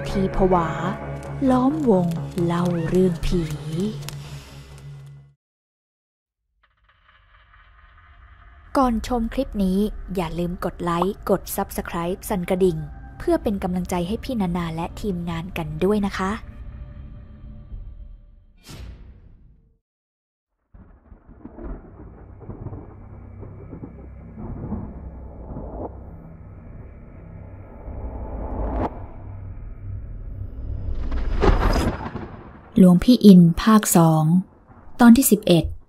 ทีผวาล้อมวงเล่าเรื่องผีก่อนชมคลิปนี้อย่าลืมกดไลค์กด Subscribe สั่นกระดิ่งเพื่อเป็นกำลังใจให้พี่นานาและทีมงานกันด้วยนะคะหลวงพี่อินภาค2ตอนที่11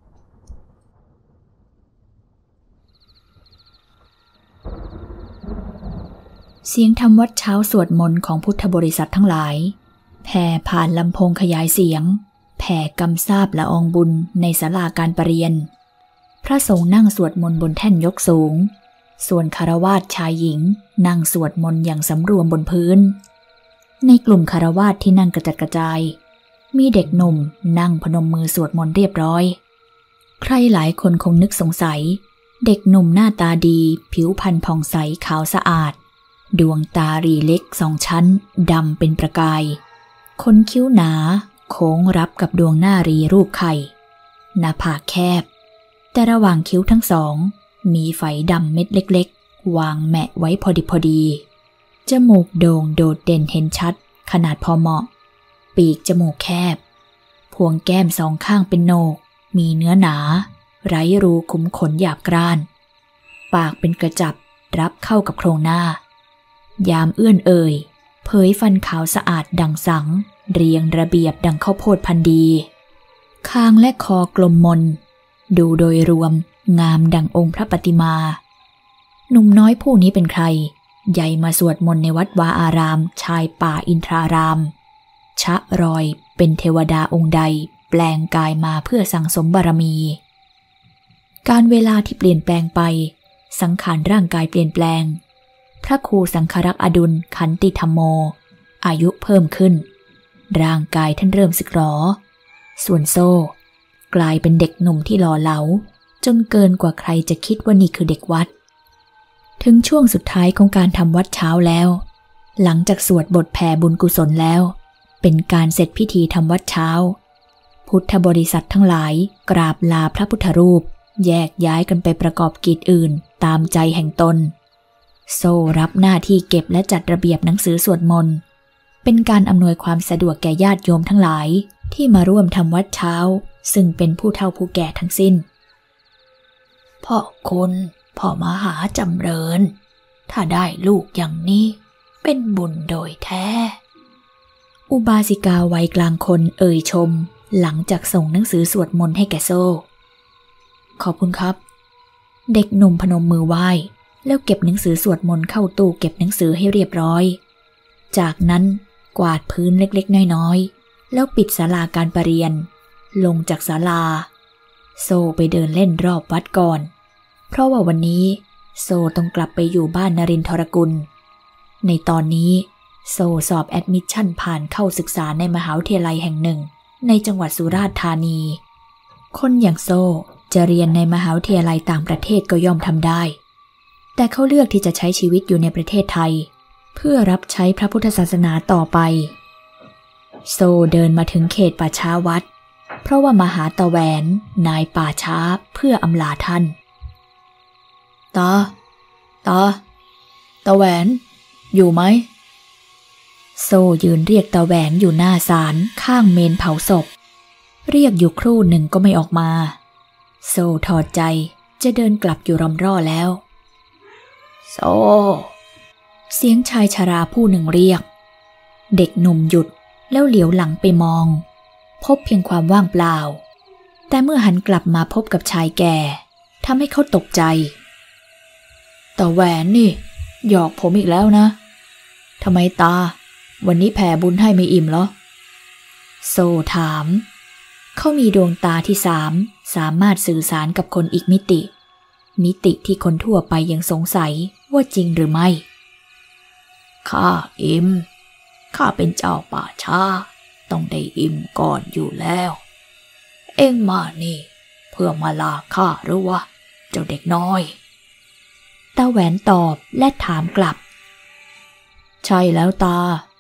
เสียงธรรมวัดเช้าสวดมนต์ของพุทธบริษัททั้งหลายแผ่ผ่านลำโพงขยายเสียงแผ่กำซาบละอองบุญในศาลาการประเรียนพระสงฆ์นั่งสวดมนต์บนแท่นยกสูงส่วนคฤหัสถ์ชายหญิงนั่งสวดมนต์อย่างสำรวมบนพื้นในกลุ่มคฤหัสถ์ที่นั่งกระจัดกระจายมีเด็กหนุ่มนั่งพนมมือสวดมนต์เรียบร้อยใครหลายคนคงนึกสงสัยเด็กหนุ่มหน้าตาดีผิวพรรณผ่องใสขาวสะอาดดวงตารีเล็ก2 ชั้นดำเป็นประกายขนคิ้วหนาโค้งรับกับดวงหน้ารีรูปไข่หน้าผากแคบแต่ระหว่างคิ้วทั้งสองมีไฝดำเม็ดเล็กๆวางแหมะไว้พอดีจมูกโด่งโดดเด่นเห็นชัดขนาดพอเหมาะปีกจมูกแคบพวงแก้ม2 ข้างเป็นโหนกมีเนื้อหนาไร้รูขุมขนหยาบกร้านปากเป็นกระจับรับเข้ากับโครงหน้ายามเอื้อนเอ่ยเผยฟันขาวสะอาดดังสังเรียงระเบียบดังข้าวโพดพันธุ์ดีคางและคอกลมมนดูโดยรวมงามดังองค์พระปฏิมาหนุ่มน้อยผู้นี้เป็นใครใหญ่มาสวดมนต์ในวัดวาอารามชายป่าอินทรารามชะรอยเป็นเทวดาองค์ใดแปลงกายมาเพื่อสั่งสมบารมีการเวลาที่เปลี่ยนแปลงไปสังขารร่างกายเปลี่ยนแปลงพระครูสังฆรักษ์อดุลขันติธรรมโมอายุเพิ่มขึ้นร่างกายท่านเริ่มสึกหรอส่วนโซ่กลายเป็นเด็กหนุ่มที่หล่อเหลาจนเกินกว่าใครจะคิดว่านี่คือเด็กวัดถึงช่วงสุดท้ายของการทำวัดเช้าแล้วหลังจากสวดบทแผ่บุญกุศลแล้วเป็นการเสร็จพิธีทำวัดเช้าพุทธบริษัททั้งหลายกราบลาพระพุทธรูปแยกย้ายกันไปประกอบกิจอื่นตามใจแห่งตนโซ่รับหน้าที่เก็บและจัดระเบียบหนังสือสวดมนต์เป็นการอำนวยความสะดวกแก่ญาติโยมทั้งหลายที่มาร่วมทำวัดเช้าซึ่งเป็นผู้เฒ่าผู้แก่ทั้งสิ้นพ่อคุณพ่อมหาจำเริญถ้าได้ลูกอย่างนี้เป็นบุญโดยแท้อุบาสิกาวัยกลางคนเอ่ยชมหลังจากส่งหนังสือสวดมนต์ให้แก่โซ่ขอบคุณครับเด็กหนุ่มพนมมือไหว้แล้วเก็บหนังสือสวดมนต์เข้าตู้เก็บหนังสือให้เรียบร้อยจากนั้นกวาดพื้นเล็กๆน้อยๆแล้วปิดศาลาการประเรียนลงจากศาลาโซ่ไปเดินเล่นรอบวัดก่อนเพราะว่าวันนี้โซ่ต้องกลับไปอยู่บ้านนรินทรกุลในตอนนี้โซ่สอบแอดมิชชั่นผ่านเข้าศึกษาในมหาวิทยาลัยแห่งหนึ่งในจังหวัดสุราษฎร์ธานีคนอย่างโซ่จะเรียนในมหาวิทยาลัยต่างประเทศก็ย่อมทำได้แต่เขาเลือกที่จะใช้ชีวิตอยู่ในประเทศไทยเพื่อรับใช้พระพุทธศาสนาต่อไปโซ่เดินมาถึงเขตป่าช้าวัดเพราะว่ามาหาตาแหวนนายป่าช้าเพื่ออำลาท่านตาแหวนอยู่ไหมโซ่ยืนเรียกตาแหวนอยู่หน้าศาลข้างเมนเผาศพเรียกอยู่ครู่หนึ่งก็ไม่ออกมาโซ่ถอดใจจะเดินกลับอยู่รำร่อแล้วโซ่เสียงชายชราผู้หนึ่งเรียกเด็กหนุ่มหยุดแล้วเหลียวหลังไปมองพบเพียงความว่างเปล่าแต่เมื่อหันกลับมาพบกับชายแก่ทำให้เขาตกใจตาแหวนนี่หยอกผมอีกแล้วนะทำไมตาวันนี้แผ่บุญให้ไม่อิ่มเหรอโซ่ถามเขามีดวงตาที่สามารถสื่อสารกับคนอีกมิติที่คนทั่วไปยังสงสัยว่าจริงหรือไม่ข้าอิ่มข้าเป็นเจ้าป่าช้าต้องได้อิ่มก่อนอยู่แล้วเอ็งมานี่เพื่อมาลาข้าหรือวะเจ้าเด็กน้อยตาแหวนตอบและถามกลับใช่แล้วตา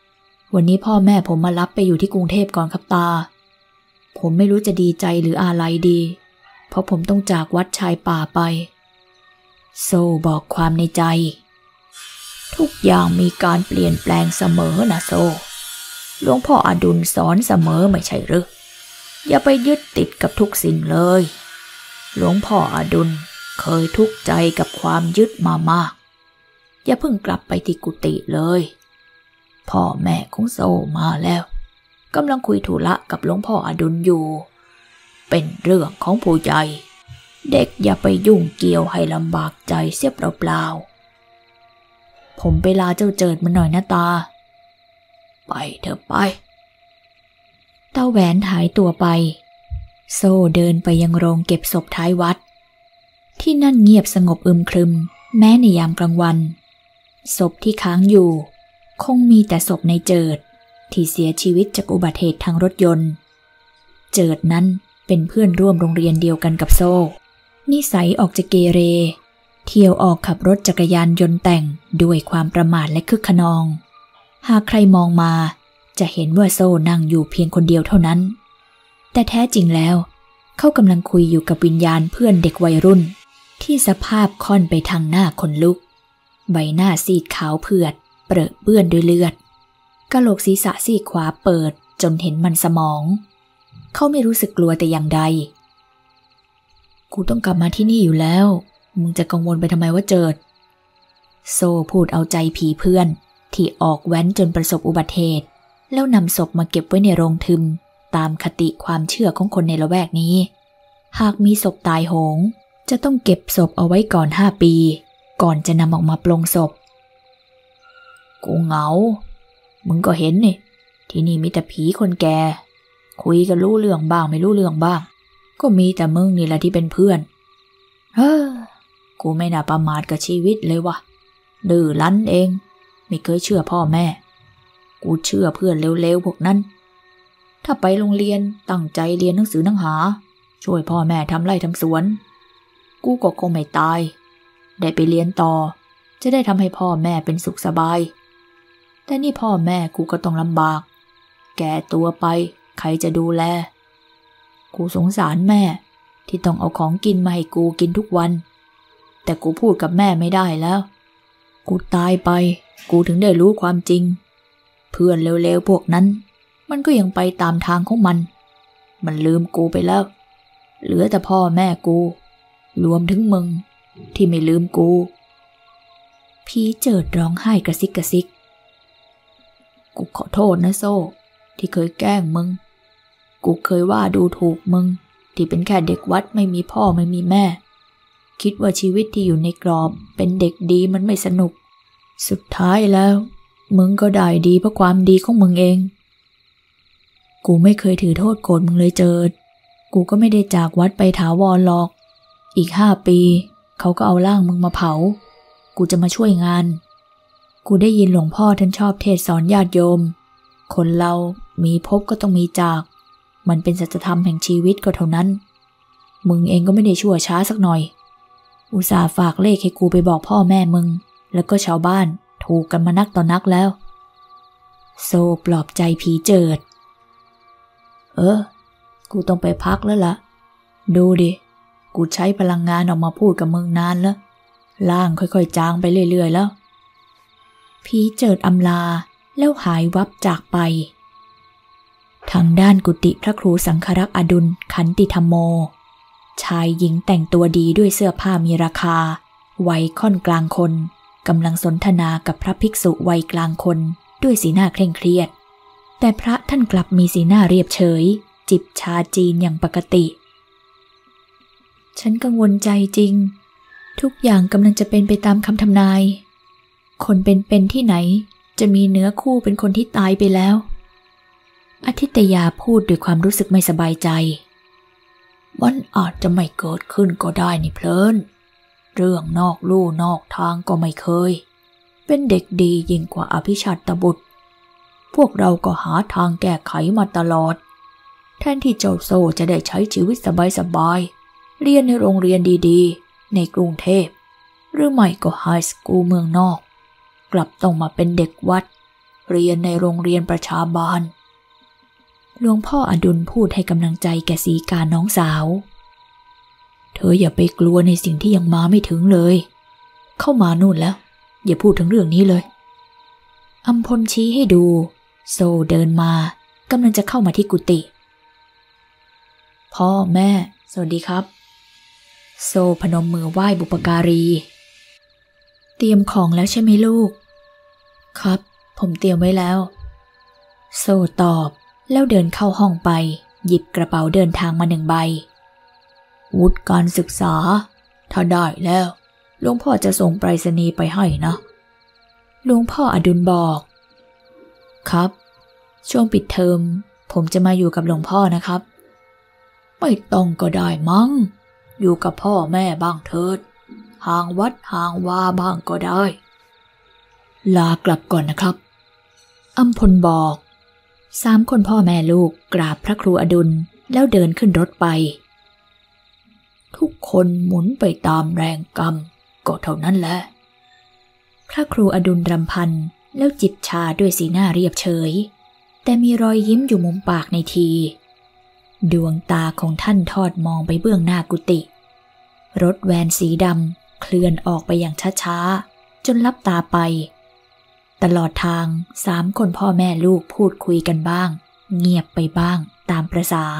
วันนี้พ่อแม่ผมมารับไปอยู่ที่กรุงเทพก่อนครับตาผมไม่รู้จะดีใจหรืออาลัยดีเพราะผมต้องจากวัดชายป่าไปโซบอกความในใจทุกอย่างมีการเปลี่ยนแปลงเสมอนะโซหลวงพ่ออดุลสอนเสมอไม่ใช่หรืออย่าไปยึดติดกับทุกสิ่งเลยหลวงพ่ออดุลเคยทุกข์ใจกับความยึดมามากอย่าเพิ่งกลับไปที่กุฏิเลยพ่อแม่ของโซมาแล้วกำลังคุยธุระกับหลวงพ่ออดุลอยู่เป็นเรื่องของผู้ใหญ่เด็กอย่าไปยุ่งเกี่ยวให้ลำบากใจเสียเปล่าๆผมไปลาเจ้าเจิดมันหน่อยนะตาไปเถอะไปตาแหวนหายตัวไปโซ่เดินไปยังโรงเก็บศพท้ายวัดที่นั่นเงียบสงบอึมครึมแม้ในยามกลางวันศพที่ค้างอยู่คงมีแต่ศพในเจิดที่เสียชีวิตจากอุบัติเหตุทางรถยนต์เจิดนั้นเป็นเพื่อนร่วมโรงเรียนเดียวกันกับโซ่นิสัยออกจะเกเรเที่ยวออกขับรถจักรยานยนต์แต่งด้วยความประมาทและคึกขนองหากใครมองมาจะเห็นว่าโซ่นั่งอยู่เพียงคนเดียวเท่านั้นแต่แท้จริงแล้วเขากำลังคุยอยู่กับวิญญาณเพื่อนเด็กวัยรุ่นที่สภาพค่อนไปทางหน้าขนลุกใบหน้าซีดขาวเผือดเปรอะเปื้อนด้วยเลือดกะโหลกศีรษะซีกขวาเปิดจนเห็นมันสมองเขาไม่รู้สึกกลัวแต่อย่างใดกูต้องกลับมาที่นี่อยู่แล้วมึงจะกังวลไปทำไมว่าเจิดโซ่พูดเอาใจผีเพื่อนที่ออกแว้นจนประสบอุบัติเหตุแล้วนำศพมาเก็บไว้ในโรงทึมตามคติความเชื่อของคนในละแวกนี้หากมีศพตายโหงจะต้องเก็บศพเอาไว้ก่อน5 ปีก่อนจะนำออกมาปลงศพกูเหงามึงก็เห็นนี่ที่นี่มีแต่ผีคนแก่คุยกันรู้เรื่องบ้างไม่รู้เรื่องบ้างก็มีแต่มึงนี่แหละที่เป็นเพื่อนกูไม่น่าประมาทกับชีวิตเลยวะดื้อรั้นเองไม่เคยเชื่อพ่อแม่กูเชื่อเพื่อนเร็วๆพวกนั้นถ้าไปโรงเรียนตั้งใจเรียนหนังสือหนังหาช่วยพ่อแม่ทำไร่ทำสวนกูก็คงไม่ตายได้ไปเรียนต่อจะได้ทำให้พ่อแม่เป็นสุขสบายแต่นี่พ่อแม่กูก็ต้องลำบากแก่ตัวไปใครจะดูแลกูสงสารแม่ที่ต้องเอาของกินมาให้กูกินทุกวันแต่กูพูดกับแม่ไม่ได้แล้วกูตายไปกูถึงได้รู้ความจริงเพื่อนเร็วๆพวกนั้นมันก็ยังไปตามทางของมันลืมกูไปแล้วเหลือแต่พ่อแม่กูรวมถึงมึงที่ไม่ลืมกูผีเจิดร้องไห้กระซิกกระซิกกูขอโทษนะโซ่ที่เคยแกล้งมึงกูเคยว่าดูถูกมึงที่เป็นแค่เด็กวัดไม่มีพ่อไม่มีแม่คิดว่าชีวิตที่อยู่ในกรอบเป็นเด็กดีมันไม่สนุกสุดท้ายแล้วมึงก็ได้ดีเพราะความดีของมึงเองกูไม่เคยถือโทษโกรธมึงเลยเจิดกูก็ไม่ได้จากวัดไปถาวรหรอกอีก5 ปีเขาก็เอาร่างมึงมาเผากูจะมาช่วยงานกูได้ยินหลวงพ่อท่านชอบเทศสอนญาติโยมคนเรามีพบก็ต้องมีจากมันเป็นสัจธรรมแห่งชีวิตก็เท่านั้นมึงเองก็ไม่ได้ชั่วช้าสักหน่อยอุตส่าห์ฝากเลขให้กูไปบอกพ่อแม่มึงแล้วก็ชาวบ้านถูกกันมานักต่อนักแล้วโซปลอบใจผีเจิดกูต้องไปพักแล้วล่ะดูดิกูใช้พลังงานออกมาพูดกับมึงนานแล้วร่างค่อยๆจางไปเรื่อยๆแล้วผีเจิดอำลาแล้วหายวับจากไปทางด้านกุฏิพระครูสังฆรักษ์อดุลขันติธรรมโมชายหญิงแต่งตัวดีด้วยเสื้อผ้ามีราคาวัยค่อนกลางคนกำลังสนทนากับพระภิกษุวัยกลางคนด้วยสีหน้าเคร่งเครียดแต่พระท่านกลับมีสีหน้าเรียบเฉยจิบชาจีนอย่างปกติฉันกังวลใจจริงทุกอย่างกำลังจะเป็นไปตามคำทำนายคนเป็นที่ไหนจะมีเนื้อคู่เป็นคนที่ตายไปแล้วอธิตยาพูดด้วยความรู้สึกไม่สบายใจมันอาจจะไม่เกิดขึ้นก็ได้นี่เพลินเรื่องนอกลู่นอกทางก็ไม่เคยเป็นเด็กดียิ่งกว่าอภิชาตบุตรพวกเราก็หาทางแก้ไขมาตลอดแทนที่เจ้าโซจะได้ใช้ชีวิตสบายๆเรียนในโรงเรียนดีๆในกรุงเทพหรือไม่ก็ไฮสคูลเมืองนอกกลับต้องมาเป็นเด็กวัดเรียนในโรงเรียนประชาบาลหลวงพ่ออดุลพูดให้กำลังใจแก่สีกาน้องสาวเธออย่าไปกลัวในสิ่งที่ยังมาไม่ถึงเลยเข้ามานู่นแล้วอย่าพูดถึงเรื่องนี้เลยอำพลชี้ให้ดูโซเดินมากำลังจะเข้ามาที่กุฏิพ่อแม่สวัสดีครับโซพนมมือไหว้บุปการีเตรียมของแล้วใช่ไหมลูกครับผมเตรียมไว้แล้วโซตอบแล้วเดินเข้าห้องไปหยิบกระเป๋าเดินทางมา1 ใบวุฒิการศึกษาถ้าได้แล้วหลวงพ่อจะส่งไปรษณีย์ไปให้นะหลวงพ่ออดุลบอกครับช่วงปิดเทอมผมจะมาอยู่กับหลวงพ่อนะครับไม่ต้องก็ได้มั้งอยู่กับพ่อแม่บ้างเถิดห่างวัดห่างวาบ้างก็ได้ลากลับก่อนนะครับอำพลบอก3 คนพ่อแม่ลูกกราบพระครูอดุลแล้วเดินขึ้นรถไปทุกคนหมุนไปตามแรงกรรมก็เท่านั้นแหละพระครูอดุลรำพันแล้วจิบชาด้วยสีหน้าเรียบเฉยแต่มีรอยยิ้มอยู่มุมปากในทีดวงตาของท่านทอดมองไปเบื้องหน้ากุฏิรถแวนสีดำเคลื่อนออกไปอย่างช้าๆจนลับตาไปตลอดทาง3 คนพ่อแม่ลูกพูดคุยกันบ้างเงียบไปบ้างตามประสา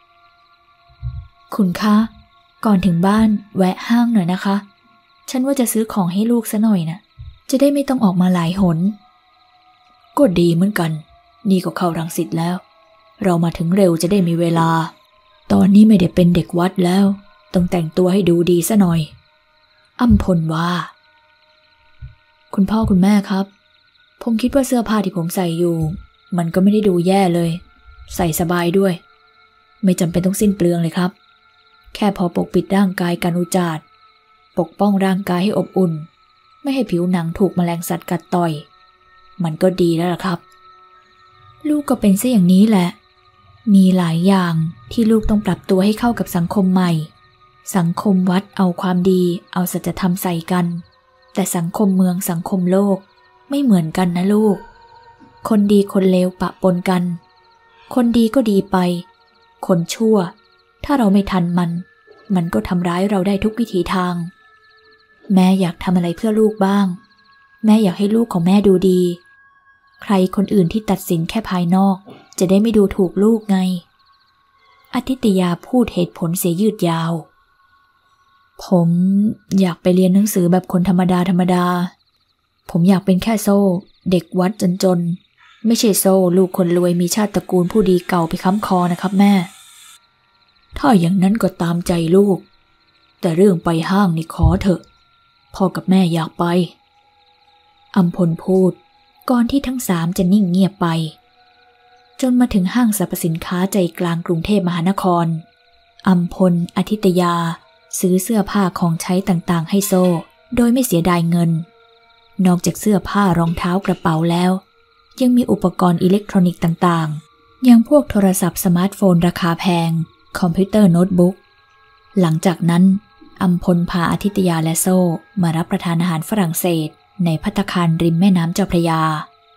คุณคะก่อนถึงบ้านแวะห้างหน่อยนะคะฉันว่าจะซื้อของให้ลูกซะหน่อยนะจะได้ไม่ต้องออกมาหลายหนก็ดีเหมือนกันนี่ก็เข้ารังสิตแล้วเรามาถึงเร็วจะได้มีเวลาตอนนี้ไม่ได้เป็นเด็กวัดแล้วต้องแต่งตัวให้ดูดีซะหน่อยอำพลว่าคุณพ่อคุณแม่ครับผมคิดว่าเสื้อผ้าที่ผมใส่อยู่มันก็ไม่ได้ดูแย่เลยใส่สบายด้วยไม่จำเป็นต้องสิ้นเปลืองเลยครับแค่พอปกปิดร่างกายกันอุจจาระปกป้องร่างกายให้อบอุ่นไม่ให้ผิวหนังถูกแมลงสัตว์กัดต่อยมันก็ดีแล้วล่ะครับลูกก็เป็นซะอย่างนี้แหละมีหลายอย่างที่ลูกต้องปรับตัวให้เข้ากับสังคมใหม่สังคมวัดเอาความดีเอาสัจธรรมใส่กันแต่สังคมเมืองสังคมโลกไม่เหมือนกันนะลูกคนดีคนเลวปะปนกันคนดีก็ดีไปคนชั่วถ้าเราไม่ทันมันก็ทำร้ายเราได้ทุกวิถีทางแม่อยากทำอะไรเพื่อลูกบ้างแม่อยากให้ลูกของแม่ดูดีใครคนอื่นที่ตัดสินแค่ภายนอกจะได้ไม่ดูถูกลูกไงอธิตยาพูดเหตุผลเสียยืดยาวผมอยากไปเรียนหนังสือแบบคนธรรมดาผมอยากเป็นแค่โซ่เด็กวัดจนไม่ใช่โซ่ลูกคนรวยมีชาติตระกูลผู้ดีเก่าไปค้ำคอนะครับแม่ถ้าอย่างนั้นก็ตามใจลูกแต่เรื่องไปห้างนี่ขอเถอะพ่อกับแม่อยากไปอำพลพูดก่อนที่ทั้ง3จะนิ่งเงียบไปจนมาถึงห้างสรรพสินค้าใจกลางกรุงเทพมหานครอำพลอธิตยาซื้อเสื้อผ้าของใช้ต่างๆให้โซ่โดยไม่เสียดายเงินนอกจากเสื้อผ้ารองเท้ากระเป๋าแล้วยังมีอุปกรณ์อิเล็กทรอนิกส์ต่างๆอย่างพวกโทรศัพท์สมาร์ทโฟนราคาแพงคอมพิวเตอร์โน้ตบุ๊กหลังจากนั้นอำพลพาอธิตยาและโซ่มารับประทานอาหารฝรั่งเศสในภัตตาคารริมแม่น้ำเจ้าพระยา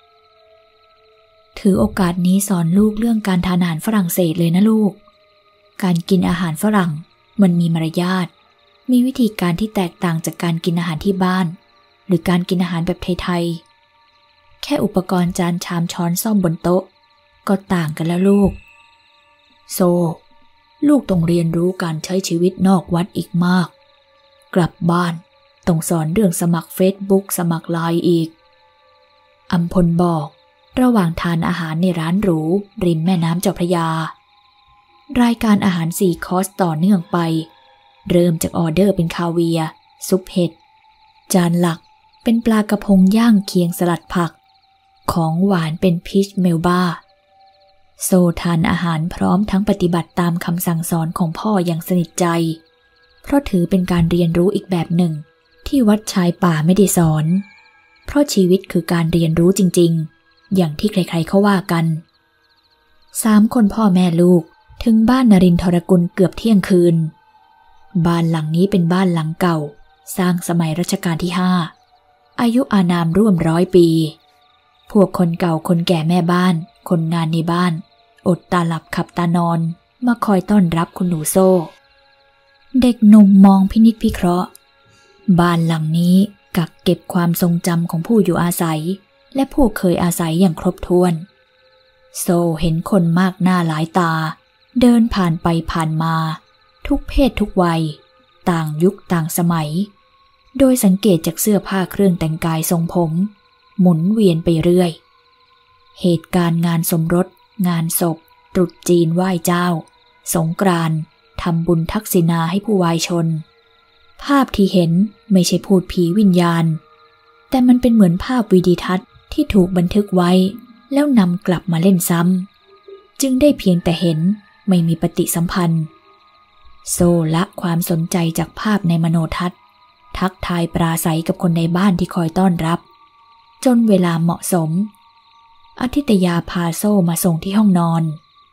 ถือโอกาสนี้สอนลูกเรื่องการทานอาหารฝรั่งเศสเลยนะลูกการกินอาหารฝรั่งมันมีมารยาทมีวิธีการที่แตกต่างจากการกินอาหารที่บ้านหรือการกินอาหารแบบไทยๆแค่อุปกรณ์จานชามช้อนส้อมบนโต๊ะก็ต่างกันแล้วลูกโซลูกต้องเรียนรู้การใช้ชีวิตนอกวัดอีกมากกลับบ้านต้องสอนเรื่องสมัคร Facebook สมัคร LINE อีกอำพลบอกระหว่างทานอาหารในร้านหรูริมแม่น้ำเจ้าพระยารายการอาหาร4 คอร์สต่อเนื่องไปเริ่มจากออเดอร์เป็นคาเวียร์ซุปเห็ดจานหลักเป็นปลากระพงย่างเคียงสลัดผักของหวานเป็นพีชเมลบ้าโซทานอาหารพร้อมทั้งปฏิบัติตามคำสั่งสอนของพ่ออย่างสนิทใจเพราะถือเป็นการเรียนรู้อีกแบบหนึ่งที่วัดชายป่าไม่ได้สอนเพราะชีวิตคือการเรียนรู้จริงๆอย่างที่ใครๆเขาว่ากัน3 คนพ่อแม่ลูกถึงบ้านนรินทรกุลเกือบเที่ยงคืนบ้านหลังนี้เป็นบ้านหลังเก่าสร้างสมัยรัชกาลที่5อายุอานามร่วม100 ปีพวกคนเก่าคนแก่แม่บ้านคนงานในบ้านอดตาหลับขับตานอนมาคอยต้อนรับคุณหนูโซ่เด็กหนุ่มมองพินิจพิเคราะห์บ้านหลังนี้กักเก็บความทรงจำของผู้อยู่อาศัยและผู้เคยอาศัยอย่างครบถ้วนโซ่เห็นคนมากหน้าหลายตาเดินผ่านไปผ่านมาทุกเพศทุกวัยต่างยุคต่างสมัยโดยสังเกตจากเสื้อผ้าเครื่องแต่งกายทรงผมหมุนเวียนไปเรื่อยเหตุการณ์งานสมรสงานศพตรุษจีนไหว้เจ้าสงกรานต์ทำบุญทักษิณาให้ผู้วายชนภาพที่เห็นไม่ใช่พูดผีวิญญาณแต่มันเป็นเหมือนภาพวิดีทัศน์ที่ถูกบันทึกไว้แล้วนำกลับมาเล่นซ้ำจึงได้เพียงแต่เห็นไม่มีปฏิสัมพันธ์โซละความสนใจจากภาพในมโนทัศน์ทักทายปราศัยกับคนในบ้านที่คอยต้อนรับจนเวลาเหมาะสมอธิตยาพาโซ่มาส่งที่ห้องนอน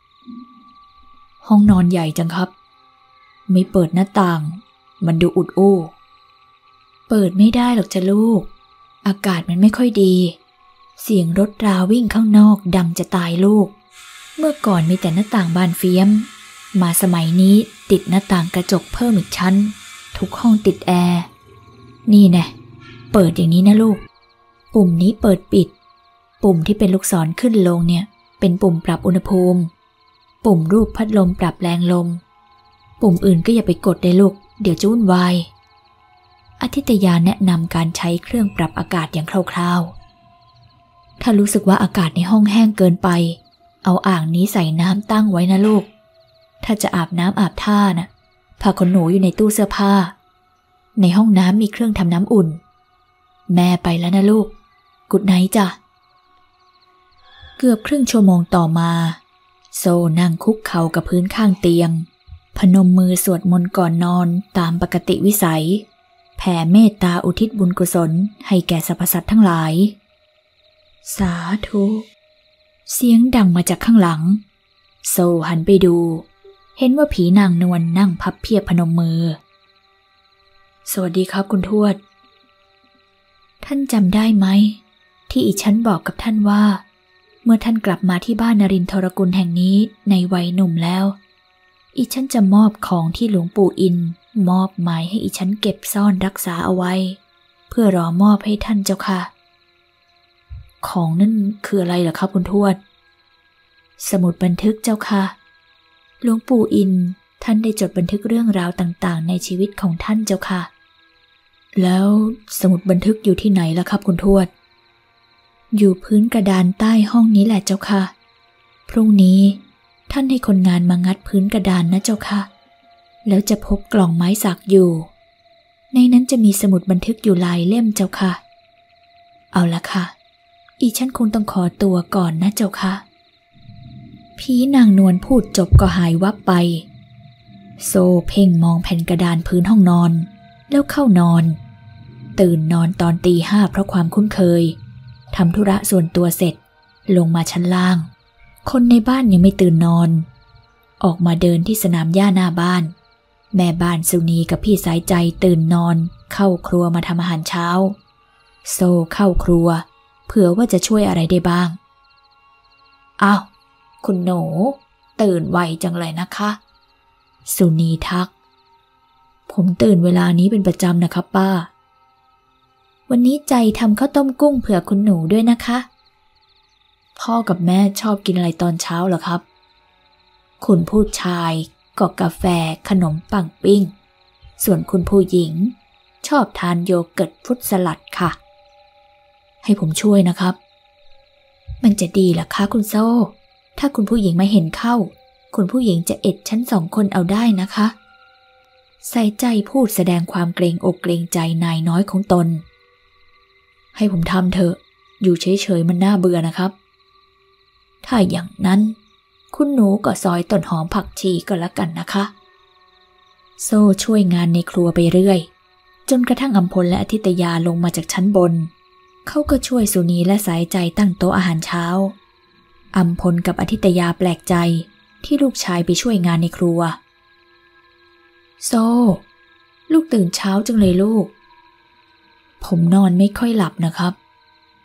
ใหญ่จังครับไม่เปิดหน้าต่างมันดูอุดอู้เปิดไม่ได้หรอกจ้ะลูกอากาศมันไม่ค่อยดีเสียงรถราวิ่งข้างนอกดังจะตายลูกเมื่อก่อนมีแต่หน้าต่างบานเฟี้ยมมาสมัยนี้ติดหน้าต่างกระจกเพิ่มอีกชั้นทุกห้องติดแอร์นี่แน่เปิดอย่างนี้นะลูกปุ่มนี้เปิดปิดปุ่มที่เป็นลูกศรขึ้นลงเนี่ยเป็นปุ่มปรับอุณหภูมิปุ่มรูปพัดลมปรับแรงลมปุ่มอื่นก็อย่าไปกดได้ลูกเดี๋ยวจะวุ่นวายอธิตยาแนะนำการใช้เครื่องปรับอากาศอย่างคร่าวๆถ้ารู้สึกว่าอากาศในห้องแห้งเกินไปเอาอ่างนี้ใส่น้ำตั้งไว้นะลูกถ้าจะอาบน้ำอาบท่านะผ้าขนหนูอยู่ในตู้เสื้อผ้าในห้องน้ำมีเครื่องทำน้ำอุ่นแม่ไปแล้วนะลูกกุดไนท์จ้ะเกือบครึ่งชั่วโมงต่อมาโซนั่งคุกเข่ากับพื้นข้างเตียงพนมมือสวดมนต์ก่อนนอนตามปกติวิสัยแผ่เมตตาอุทิศบุญกุศลให้แก่สรรพสัตว์ทั้งหลายสาธุเสียงดังมาจากข้างหลังโซหันไปดูเห็นว่าผีนางนวลนั่งพับเพียบพนมมือสวัสดีครับคุณทวดท่านจำได้ไหมที่อีฉันบอกกับท่านว่าเมื่อท่านกลับมาที่บ้านนรินทรกุลแห่งนี้ในวัยหนุ่มแล้วอีฉันจะมอบของที่หลวงปู่อินมอบหมายให้อีฉันเก็บซ่อนรักษาเอาไว้เพื่อรอมอบให้ท่านเจ้าค่ะของนั่นคืออะไรเหรอครับคุณทวดสมุดบันทึกเจ้าค่ะหลวงปู่อินท่านได้จดบันทึกเรื่องราวต่างๆในชีวิตของท่านเจ้าค่ะแล้วสมุดบันทึกอยู่ที่ไหนล่ะครับคุณทวดอยู่พื้นกระดานใต้ห้องนี้แหละเจ้าค่ะพรุ่งนี้ท่านให้คนงานมางัดพื้นกระดานนะเจ้าค่ะแล้วจะพบกล่องไม้สักอยู่ในนั้นจะมีสมุดบันทึกอยู่หลายเล่มเจ้าค่ะเอาละค่ะอีฉันคงต้องขอตัวก่อนนะเจ้าค่ะผีนางนวลพูดจบก็หายวับไปโซเพ่งมองแผ่นกระดานพื้นห้องนอนแล้วเข้านอนตื่นนอนตอนตี 5เพราะความคุ้นเคยทำธุระส่วนตัวเสร็จลงมาชั้นล่างคนในบ้านยังไม่ตื่นนอนออกมาเดินที่สนามหญ้าหน้าบ้านแม่บ้านสุนีกับพี่สายใจตื่นนอนเข้าครัวมาทำอาหารเช้าโซเข้าครัวเผื่อว่าจะช่วยอะไรได้บ้างอ้าวคุณหนูตื่นไวจังเลยนะคะสุนีทักผมตื่นเวลานี้เป็นประจำนะครับป้าวันนี้ใจทำข้าวต้มกุ้งเผื่อคุณหนูด้วยนะคะพ่อกับแม่ชอบกินอะไรตอนเช้าเหรอครับคุณผู้ชายก็กาแฟขนมปังปิ้งส่วนคุณผู้หญิงชอบทานโยเกิร์ตฟรุตสลัดค่ะให้ผมช่วยนะครับมันจะดีเหรอคะคุณโซ่ถ้าคุณผู้หญิงมาเห็นเข้าคุณผู้หญิงจะเอ็ดชั้น2 คนเอาได้นะคะใส่ใจพูดแสดงความเกรงอกเกรงใจนายน้อยของตนให้ผมทำเถอะอยู่เฉยๆมันน่าเบื่อนะครับถ้าอย่างนั้นคุณหนูก็ซอยต้นหอมผักชีก็แล้วกันนะคะโซ่ช่วยงานในครัวไปเรื่อยจนกระทั่งอำพลและอธิตยาลงมาจากชั้นบนเขาก็ช่วยสุนีและสายใจตั้งโต๊ะอาหารเช้าอำพลกับอธิตยาแปลกใจที่ลูกชายไปช่วยงานในครัวโซ่ลูกตื่นเช้าจังเลยลูกผมนอนไม่ค่อยหลับนะครับ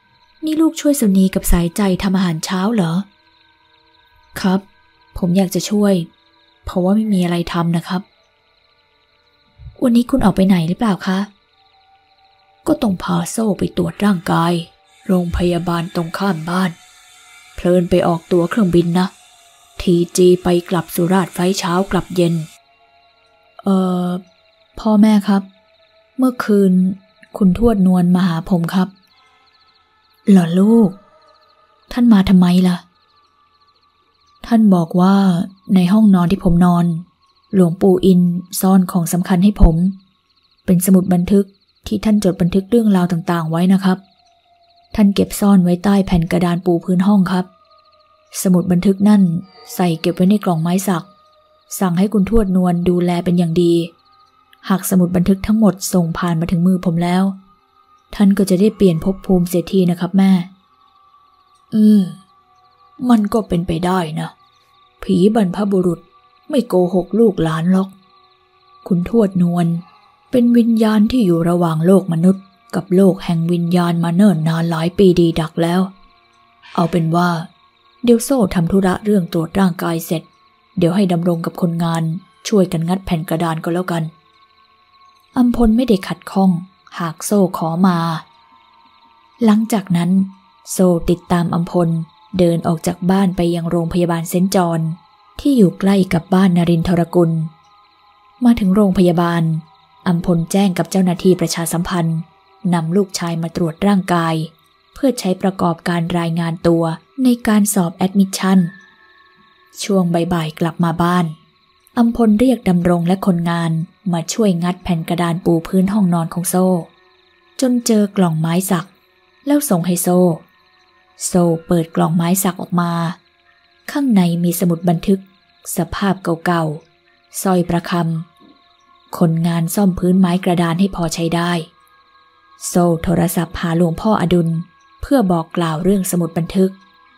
นี่ลูกช่วยสุนีกับสายใจทำอาหารเช้าเหรอครับผมอยากจะช่วยเพราะว่าไม่มีอะไรทำนะครับวันนี้คุณออกไปไหนหรือเปล่าคะก็ต้องพาโซ่ไปตรวจร่างกายโรงพยาบาลตรงข้ามบ้านเพลินไปออกตั๋วเครื่องบินนะTGไปกลับสุราษฎร์ไฟล์เช้ากลับเย็นพ่อแม่ครับเมื่อคืนคุณทวดนวลมาหาผมครับเหรอลูกท่านมาทำไมล่ะท่านบอกว่าในห้องนอนที่ผมนอนหลวงปู่อินซ่อนของสำคัญให้ผมเป็นสมุดบันทึกที่ท่านจดบันทึกเรื่องราวต่างๆไว้นะครับท่านเก็บซ่อนไว้ใต้แผ่นกระดานปูพื้นห้องครับสมุดบันทึกนั่นใส่เก็บไว้ในกล่องไม้สักสั่งให้คุณทวดนวลดูแลเป็นอย่างดีหากสมุดบันทึกทั้งหมดส่งผ่านมาถึงมือผมแล้วท่านก็จะได้เปลี่ยนภพภูมิเสียทีนะครับแม่มันก็เป็นไปได้นะผีบรรพบุรุษไม่โกหกลูกหลานหรอกคุณทวดนวลเป็นวิญญาณที่อยู่ระหว่างโลกมนุษย์กับโลกแห่งวิญญาณมาเนิ่นนานหลายปีดีดักแล้วเอาเป็นว่าเดี๋ยวโซ่ทำธุระเรื่องตรวจร่างกายเสร็จเดี๋ยวให้ดำรงกับคนงานช่วยกันงัดแผ่นกระดานก็แล้วกันอำพลไม่ได้ขัดข้องหากโซ่ขอมาหลังจากนั้นโซ่ติดตามอำพลเดินออกจากบ้านไปยังโรงพยาบาลเซนต์จอห์นที่อยู่ใกล้กับบ้านนรินทรกุลมาถึงโรงพยาบาลอำพลแจ้งกับเจ้าหน้าที่ประชาสัมพันธ์นำลูกชายมาตรวจร่างกายเพื่อใช้ประกอบการรายงานตัวในการสอบแอดมิชชั่นช่วงบ่ายๆกลับมาบ้านอำพลเรียกดำรงและคนงานมาช่วยงัดแผ่นกระดานปูพื้นห้องนอนของโซ่จนเจอกล่องไม้สักแล้วส่งให้โซ่เปิดกล่องไม้สักออกมาข้างในมีสมุดบันทึกสภาพเก่าๆสร้อยประคำคนงานซ่อมพื้นไม้กระดานให้พอใช้ได้โซ่โทรศัพท์หาหลวงพ่ออดุลเพื่อบอกกล่าวเรื่องสมุดบันทึก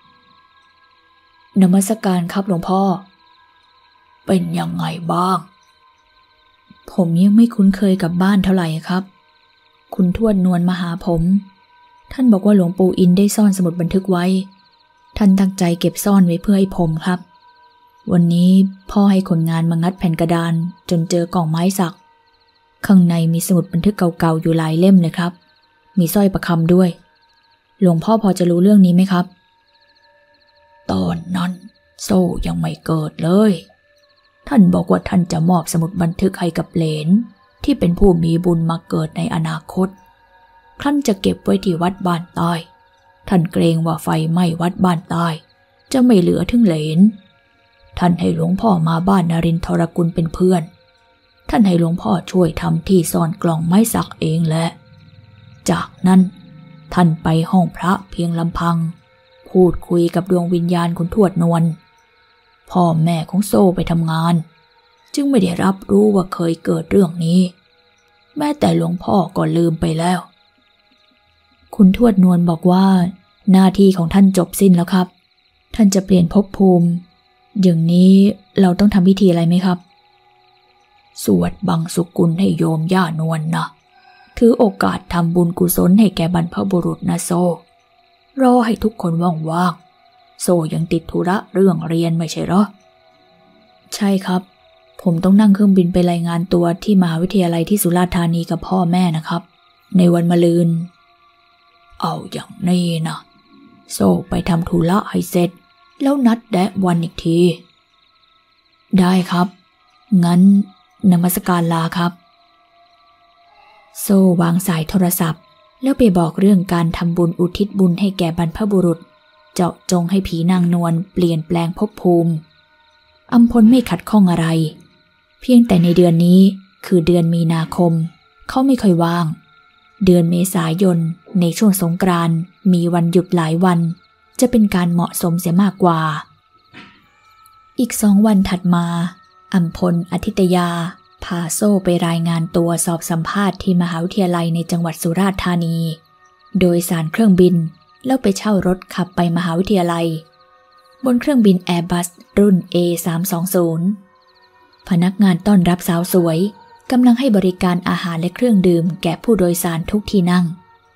นมัสการครับหลวงพ่อเป็นยังไงบ้างผมยังไม่คุ้นเคยกับบ้านเท่าไหร่ครับคุณทวดนวลมาหาผมท่านบอกว่าหลวงปู่อินได้ซ่อนสมุดบันทึกไว้ท่านตั้งใจเก็บซ่อนไว้เพื่อให้ผมครับวันนี้พ่อให้คนงานมางัดแผ่นกระดานจนเจอกล่องไม้สักข้างในมีสมุดบันทึกเก่าๆอยู่หลายเล่มเลยครับมีสร้อยประคำด้วยหลวงพ่อพอจะรู้เรื่องนี้ไหมครับตอนนั้นโซ่ยังไม่เกิดเลยท่านบอกว่าท่านจะมอบสมุดบันทึกให้กับเหลนที่เป็นผู้มีบุญมาเกิดในอนาคตครั้นจะเก็บไว้ที่วัดบ้านใต้ท่านเกรงว่าไฟไหม้วัดบ้านใต้จะไม่เหลือถึงเหลนท่านให้หลวงพ่อมาบ้านนรินทรกุลเป็นเพื่อนท่านให้หลวงพ่อช่วยทำที่ซ่อนกล่องไม้สักเองแหละจากนั้นท่านไปห้องพระเพียงลำพังพูดคุยกับดวงวิญญาณคุณทวดนวลพ่อแม่ของโซ่ไปทำงานจึงไม่ได้รับรู้ว่าเคยเกิดเรื่องนี้แม้แต่หลวงพ่อก็ลืมไปแล้วคุณทวดนวลบอกว่าหน้าที่ของท่านจบสิ้นแล้วครับท่านจะเปลี่ยนภพภูมิอย่างนี้เราต้องทำพิธีอะไรไหมครับสวดบังสุกุลให้โยมย่านวลนะถือโอกาสทำบุญกุศลให้แก่บรรพบุรุษนะโซรอให้ทุกคนว่างๆโซยังติดธุระเรื่องเรียนไม่ใช่เหรอใช่ครับผมต้องนั่งเครื่องบินไปรายงานตัวที่มหาวิทยาลัยที่สุราษฎร์ธานีกับพ่อแม่นะครับในวันมะรืนเอาอย่างนี้นะโซไปทำธุระให้เสร็จแล้วนัดแดะวันอีกทีได้ครับงั้นนมัสการลาครับโซวางสายโทรศัพท์แล้วไปบอกเรื่องการทำบุญอุทิศบุญให้แก่บรรพบุรุษเจาะจงให้ผีนางนวลเปลี่ยนแปลงภพภูมิอำพลไม่ขัดข้องอะไรเพียงแต่ในเดือนนี้คือเดือนมีนาคมเขาไม่ค่อยว่างเดือนเมษายนในช่วงสงกรานต์มีวันหยุดหลายวันจะเป็นการเหมาะสมเสียมากกว่าอีก2 วันถัดมาอำพลอธิตยาพาโซ่ไปรายงานตัวสอบสัมภาษณ์ที่มหาวิทยาลัยในจังหวัดสุราษฎร์ธานีโดยสารเครื่องบินแล้วไปเช่ารถขับไปมหาวิทยาลัยบนเครื่องบิน Airbus รุ่น A320 พนักงานต้อนรับสาวสวยกำลังให้บริการอาหารและเครื่องดื่มแก่ผู้โดยสารทุกที่นั่ง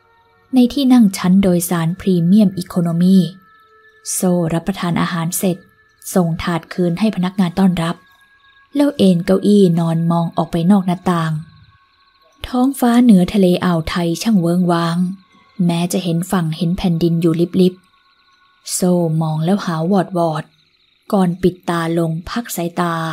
ในที่นั่งชั้นโดยสารพรีเมียมอีโคโนมีโซรับประทานอาหารเสร็จส่งถาดคืนให้พนักงานต้อนรับแล้วเอนเก้าอี้นอนมองออกไปนอกหน้าต่างท้องฟ้าเหนือทะเลอ่าวไทยช่างเวิ้งว้างแม้จะเห็นฝั่งเห็นแผ่นดินอยู่ลิบๆโซมองแล้วหาวอดก่อนปิดตาลงพักสายตา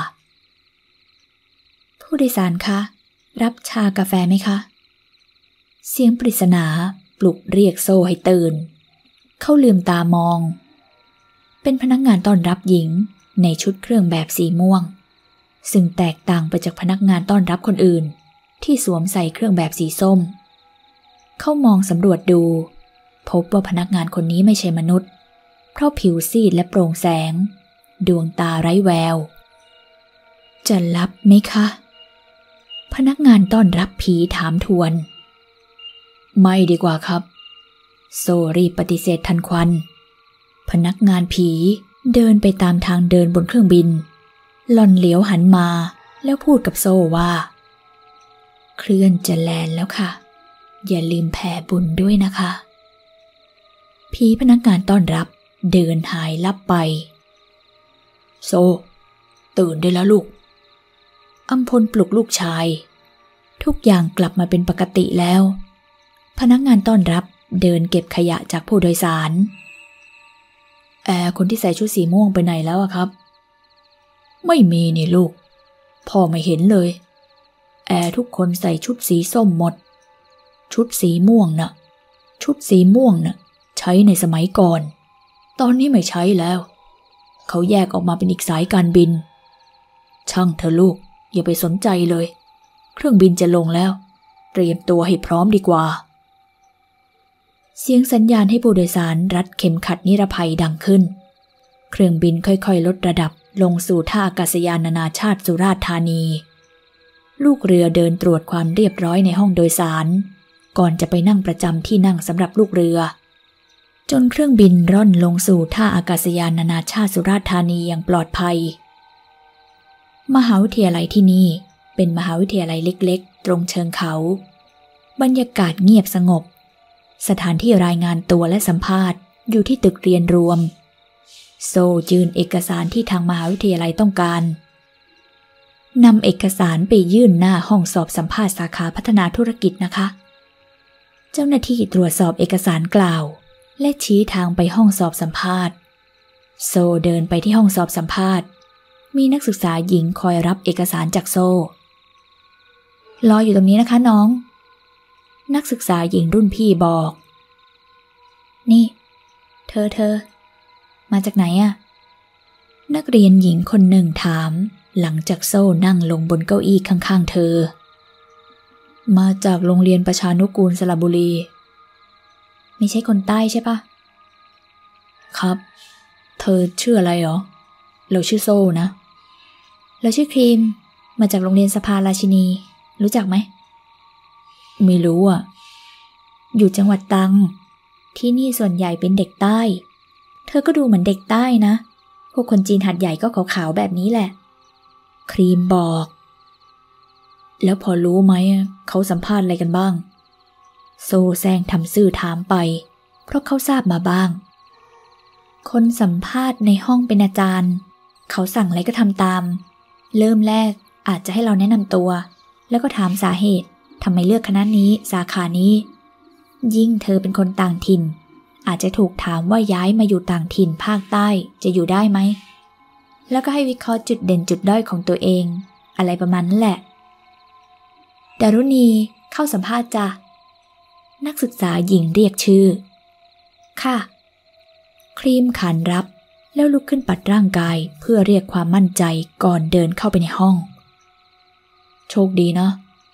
ผู้โดยสารคะรับชากาแฟไหมคะเสียงปริศนาปลุกเรียกโซให้ตื่นเขาลืมตามองเป็นพนักงานต้อนรับหญิงในชุดเครื่องแบบสีม่วงซึ่งแตกต่างไปจากพนักงานต้อนรับคนอื่นที่สวมใส่เครื่องแบบสีส้มเขามองสำรวจดูพบว่าพนักงานคนนี้ไม่ใช่มนุษย์เพราะผิวซีดและโปร่งแสงดวงตาไร้แววจะรับไหมคะพนักงานต้อนรับผีถามทวนไม่ดีกว่าครับโซรีบปฏิเสธทันควันพนักงานผีเดินไปตามทางเดินบนเครื่องบินหล่อนเหลียวหันมาแล้วพูดกับโซว่าเคลื่อนจะแลนด์แล้วค่ะอย่าลืมแผ่บุญด้วยนะคะผีพนักงานต้อนรับเดินหายลับไปโซตื่นได้แล้วลูกอัมพลปลุกลูกชายทุกอย่างกลับมาเป็นปกติแล้วพนักงานต้อนรับเดินเก็บขยะจากผู้โดยสารแอร์คนที่ใส่ชุดสีม่วงไปไหนแล้วอะครับไม่มีนี่ลูกพ่อไม่เห็นเลยแอร์ทุกคนใส่ชุดสีส้มหมดชุดสีม่วงน่ะใช้ในสมัยก่อนตอนนี้ไม่ใช้แล้วเขาแยกออกมาเป็นอีกสายการบินช่างเธอลูกอย่าไปสนใจเลยเครื่องบินจะลงแล้วเตรียมตัวให้พร้อมดีกว่าเสียงสัญญาณให้ผู้โดยสารรัดเข็มขัดนิรภัยดังขึ้นเครื่องบินค่อยๆลดระดับลงสู่ท่าอากาศยานนานาชาติสุราษฎร์ธานีลูกเรือเดินตรวจความเรียบร้อยในห้องโดยสารก่อนจะไปนั่งประจำที่นั่งสำหรับลูกเรือจนเครื่องบินร่อนลงสู่ท่าอากาศยานนานาชาติสุราษฎร์ธานีอย่างปลอดภัยมหาวิทยาลัยที่นี่เป็นมหาวิทยาลัยเล็กๆตรงเชิงเขาบรรยากาศเงียบสงบสถานที่รายงานตัวและสัมภาษณ์อยู่ที่ตึกเรียนรวมโซยื่นเอกสารที่ทางมหาวิทยาลัยต้องการนำเอกสารไปยื่นหน้าห้องสอบสัมภาษณ์สาขาพัฒนาธุรกิจนะคะเจ้าหน้าที่ตรวจสอบเอกสารกล่าวและชี้ทางไปห้องสอบสัมภาษณ์โซเดินไปที่ห้องสอบสัมภาษณ์มีนักศึกษาหญิงคอยรับเอกสารจากโซรออยู่ตรงนี้นะคะน้องนักศึกษาหญิงรุ่นพี่บอกนี่เธอมาจากไหนอะนักเรียนหญิงคนหนึ่งถามหลังจากโซ่นั่งลงบนเก้าอี้ข้างๆเธอมาจากโรงเรียนประชานุกูลสระบุรีไม่ใช่คนใต้ใช่ปะครับเธอชื่ออะไรหรอเราชื่อโซ่นะเราชื่อครีมมาจากโรงเรียนสภาราชินีรู้จักไหมไม่รู้อ่ะอยู่จังหวัดตรังที่นี่ส่วนใหญ่เป็นเด็กใต้เธอก็ดูเหมือนเด็กใต้นะพวกคนจีนหัดใหญ่ก็ขาวๆแบบนี้แหละครีมบอกแล้วพอรู้ไหมเขาสัมภาษณ์อะไรกันบ้างโซแซงทำซื่อถามไปเพราะเขาทราบมาบ้างคนสัมภาษณ์ในห้องเป็นอาจารย์เขาสั่งอะไรก็ทำตามเริ่มแรกอาจจะให้เราแนะนำตัวแล้วก็ถามสาเหตุทำไมเลือกคณะนี้สาขานี้ยิ่งเธอเป็นคนต่างถิ่นอาจจะถูกถามว่าย้ายมาอยู่ต่างถิ่นภาคใต้จะอยู่ได้ไหมแล้วก็ให้วิเคราะห์จุดเด่นจุดด้อยของตัวเองอะไรประมาณนั้นแหละดารุณีเข้าสัมภาษณ์จ้ะนักศึกษาหญิงเรียกชื่อค่ะครีมขานรับแล้วลุกขึ้นปัดร่างกายเพื่อเรียกความมั่นใจก่อนเดินเข้าไปในห้องโชคดีนะ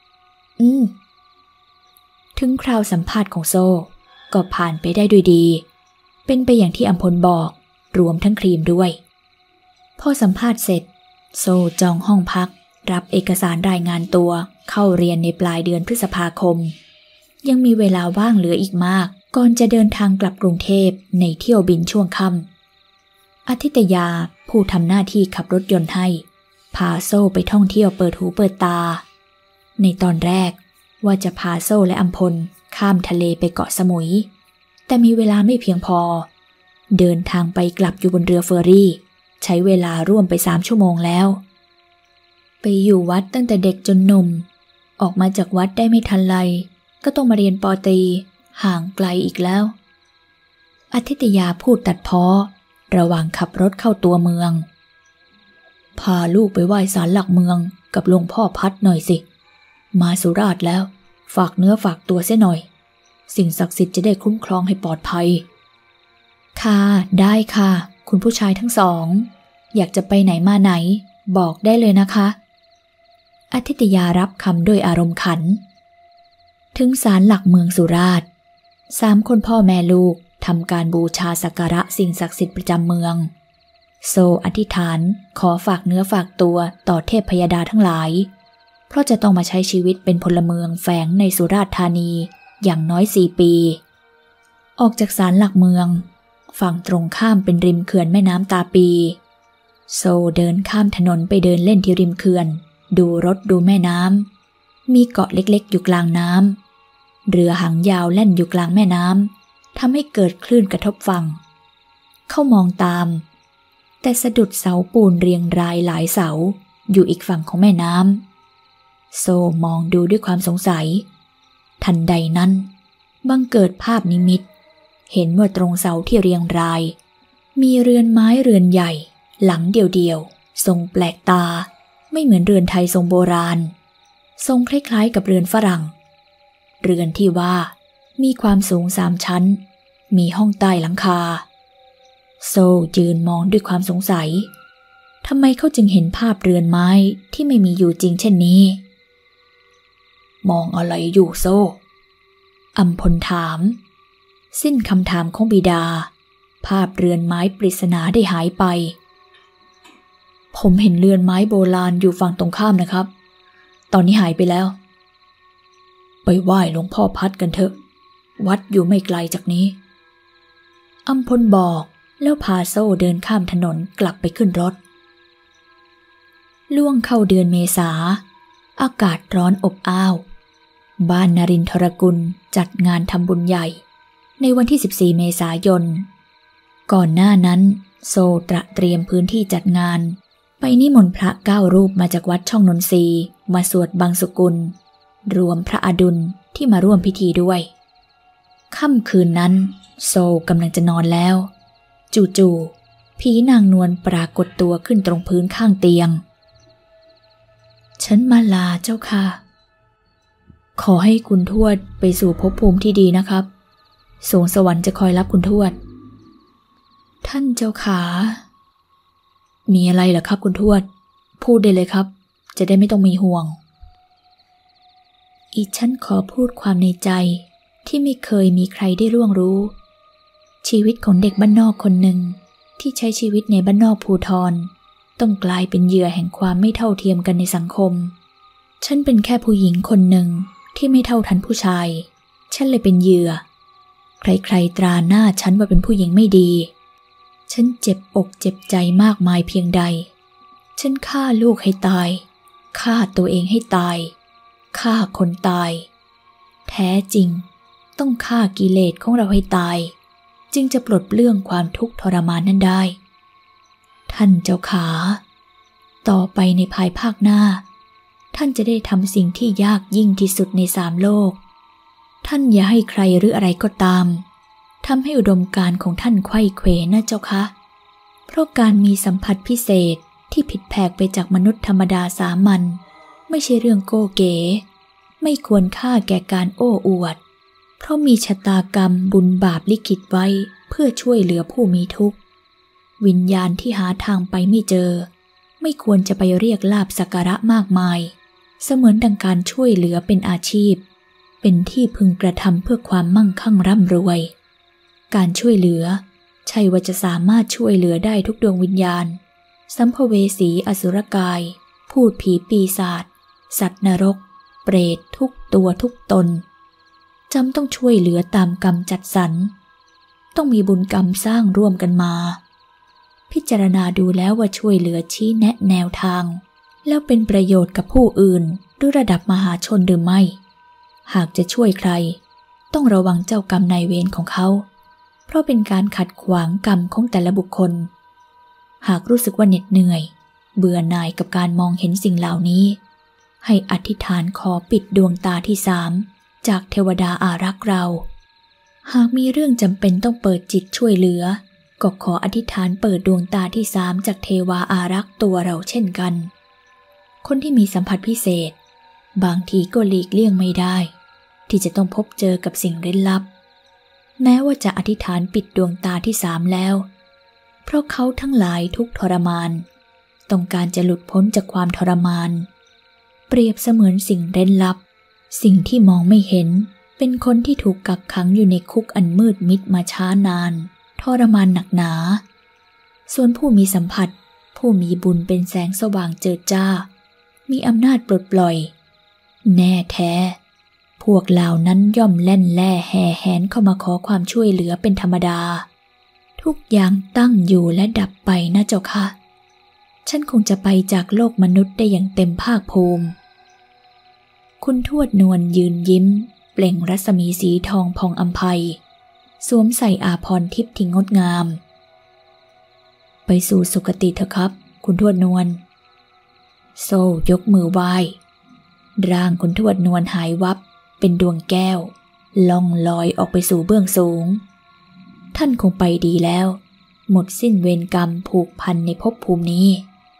ถึงคราวสัมภาษณ์ของโซก็ผ่านไปได้ด้วยดีเป็นไปอย่างที่อัมพลบอกรวมทั้งครีมด้วยพอสัมภาษณ์เสร็จโซจองห้องพักรับเอกสารรายงานตัวเข้าเรียนในปลายเดือนพฤษภาคมยังมีเวลาว่างเหลืออีกมากก่อนจะเดินทางกลับกรุงเทพในเที่ยวบินช่วงค่ำอาทิตยาผู้ทำหน้าที่ขับรถยนต์ให้พาโซไปท่องเที่ยวเปิดหูเปิดตาในตอนแรกว่าจะพาโซและอัมพลข้ามทะเลไปเกาะสมุยแต่มีเวลาไม่เพียงพอเดินทางไปกลับอยู่บนเรือเฟอร์รี่ใช้เวลาร่วมไป3 ชั่วโมงแล้วไปอยู่วัดตั้งแต่เด็กจนหนุ่มออกมาจากวัดได้ไม่ทันไรก็ต้องมาเรียนป.ตรีห่างไกลอีกแล้วอธิตยาพูดตัดพ้อระหว่างขับรถเข้าตัวเมืองพาลูกไปไหว้ศาลหลักเมืองกับหลวงพ่อพัดหน่อยสิมาสุราษฎร์แล้วฝากเนื้อฝากตัวเสียหน่อยสิ่งศักดิ์สิทธิ์จะได้คุ้มครองให้ปลอดภัยค่ะได้ค่ะคุณผู้ชายทั้งสองอยากจะไปไหนมาไหนบอกได้เลยนะคะอธิตยารับคำด้วยอารมณ์ขันถึงศาลหลักเมืองสุราษฎร์3 คนพ่อแม่ลูกทำการบูชาสักการะสิ่งศักดิ์สิทธิ์ประจำเมืองโซอธิษฐานขอฝากเนื้อฝากตัวต่อเทพพยดาทั้งหลายเพราะจะต้องมาใช้ชีวิตเป็นพลเมืองแฝงในสุราษฎร์ธานีอย่างน้อย4 ปีออกจากศาลหลักเมืองฝั่งตรงข้ามเป็นริมเขื่อนแม่น้ำตาปีโซเดินข้ามถนนไปเดินเล่นที่ริมเขื่อนดูรถดูแม่น้ำมีเกาะเล็กๆอยู่กลางน้ำเรือหางยาวแล่นอยู่กลางแม่น้ำทำให้เกิดคลื่นกระทบฝั่งเข้ามองตามแต่สะดุดเสาปูนเรียงรายหลายเสาอยู่อีกฝั่งของแม่น้ำโซมองดูด้วยความสงสัยทันใดนั้นบังเกิดภาพนิมิตเห็นว่าตรงเสาที่เรียงรายมีเรือนไม้เรือนใหญ่หลังเดี่ยวๆทรงแปลกตาไม่เหมือนเรือนไทยทรงโบราณทรงคล้ายๆกับเรือนฝรั่งเรือนที่ว่ามีความสูง3 ชั้นมีห้องใต้หลังคาโซยืนมองด้วยความสงสัยทำไมเขาจึงเห็นภาพเรือนไม้ที่ไม่มีอยู่จริงเช่นนี้มองอะไรอยู่โซอัมพลถามสิ้นคำถามของบิดาภาพเรือนไม้ปริศนาได้หายไปผมเห็นเรือนไม้โบราณอยู่ฝั่งตรงข้ามนะครับตอนนี้หายไปแล้วไปไหว้หลวงพ่อพัดกันเถอะวัดอยู่ไม่ไกลจากนี้อัมพลบอกแล้วพาโซ่เดินข้ามถนนกลับไปขึ้นรถล่วงเข้าเดือนเมษาอากาศร้อนอบอ้าวบ้านนรินทรกุลจัดงานทำบุญใหญ่ในวันที่14 เมษายนก่อนหน้านั้นโซตระเตรียมพื้นที่จัดงานไปนิมนต์พระ9 รูปมาจากวัดช่องนนทรีมาสวดบังสุกุลรวมพระอดุลที่มาร่วมพิธีด้วยค่ำคืนนั้นโซกำลังจะนอนแล้วจู่ๆผีนางนวลปรากฏตัวขึ้นตรงพื้นข้างเตียงฉันมาลาเจ้าค่ะขอให้คุณทวดไปสู่ภพภูมิที่ดีนะครับสวงสวรรค์จะคอยรับคุณทวดท่านเจ้าขามีอะไรเหรอครับคุณทวดพูดได้เลยครับจะได้ไม่ต้องมีห่วงอีฉันขอพูดความในใจที่ไม่เคยมีใครได้ร่วงรู้ชีวิตของเด็กบ้านนอกคนหนึ่งที่ใช้ชีวิตในบ้านนอกภูธรต้องกลายเป็นเหยื่อแห่งความไม่เท่าเทียมกันในสังคมฉันเป็นแค่ผู้หญิงคนหนึ่งที่ไม่เท่าทันผู้ชายฉันเลยเป็นเหยื่อใครๆตราหน้าฉันว่าเป็นผู้หญิงไม่ดีฉันเจ็บอกเจ็บใจมากมายเพียงใดฉันฆ่าลูกให้ตายฆ่าตัวเองให้ตายฆ่าคนตายแท้จริงต้องฆ่ากิเลสของเราให้ตายจึงจะปลดเปลื้องความทุกข์ทรมานนั้นได้ท่านเจ้าขาต่อไปในภายภาคหน้าท่านจะได้ทำสิ่งที่ยากยิ่งที่สุดใน3 โลกท่านอย่าให้ใครหรืออะไรก็ตามทำให้อุดมการณ์ของท่านไขว้เขวนะเจ้าคะเพราะการมีสัมผัสพิเศษที่ผิดแผกไปจากมนุษย์ธรรมดาสามัญไม่ใช่เรื่องโก้เก๋ไม่ควรค่าแก่การโอ้อวดเพราะมีชะตากรรมบุญบาปลิขิตไว้เพื่อช่วยเหลือผู้มีทุกข์วิญญาณที่หาทางไปไม่เจอไม่ควรจะไปเรียกลาภสักการะมากมายเสมือนดังการช่วยเหลือเป็นอาชีพเป็นที่พึงกระทำเพื่อความมั่งคั่งร่ำรวยการช่วยเหลือใช่ว่าจะสามารถช่วยเหลือได้ทุกดวงวิญญาณสัมภเวสีอสุรกายพูดผีปีศาจสัตว์นรกเปรตทุกตัวทุกตนจำต้องช่วยเหลือตามกรรมจัดสรรต้องมีบุญกรรมสร้างร่วมกันมาพิจารณาดูแล้วว่าช่วยเหลือชี้แนะแนวทางแล้วเป็นประโยชน์กับผู้อื่นหรือระดับมหาชนหรือไม่หากจะช่วยใครต้องระวังเจ้ากรรมนายเวรของเขาเพราะเป็นการขัดขวางกรรมของแต่ละบุคคลหากรู้สึกว่าเหน็ดเหนื่อยเบื่อหน่ายกับการมองเห็นสิ่งเหล่านี้ให้อธิษฐานขอปิดดวงตาที่3จากเทวดาอารักษ์เราหากมีเรื่องจำเป็นต้องเปิดจิตช่วยเหลือก็ขออธิษฐานเปิดดวงตาที่3จากเทวาอารักษ์ตัวเราเช่นกันคนที่มีสัมผัสพิเศษบางทีก็หลีกเลี่ยงไม่ได้ที่จะต้องพบเจอกับสิ่งเร้นลับแม้ว่าจะอธิษฐานปิดดวงตาที่3แล้วเพราะเขาทั้งหลายทุกข์ทรมานต้องการจะหลุดพ้นจากความทรมานเปรียบเสมือนสิ่งเร้นลับสิ่งที่มองไม่เห็นเป็นคนที่ถูกกักขังอยู่ในคุกอันมืดมิดมาช้านานทรมานหนักหนาส่วนผู้มีสัมผัสผู้มีบุญเป็นแสงสว่างเจิดจ้ามีอำนาจปลดปล่อยแน่แท้พวกเหล่านั้นย่อมแล่นแล่แห่แหนเข้ามาขอความช่วยเหลือเป็นธรรมดาทุกอย่างตั้งอยู่และดับไปนะเจ้าค่ะฉันคงจะไปจากโลกมนุษย์ได้อย่างเต็มภาคภูมิคุณทวดนวลยืนยิ้มเปล่งรัศมีสีทองผ่องอำไพสวมใส่อาภรณ์ทิพย์ที่งดงามไปสู่สุคติเถอะครับคุณทวดนวลโซ่ยกมือไหว้ร่างคุณทวดนวลหายวับเป็นดวงแก้วล่องลอยออกไปสู่เบื้องสูงท่านคงไปดีแล้วหมดสิ้นเวรกรรมผูกพันในภพภูมินี้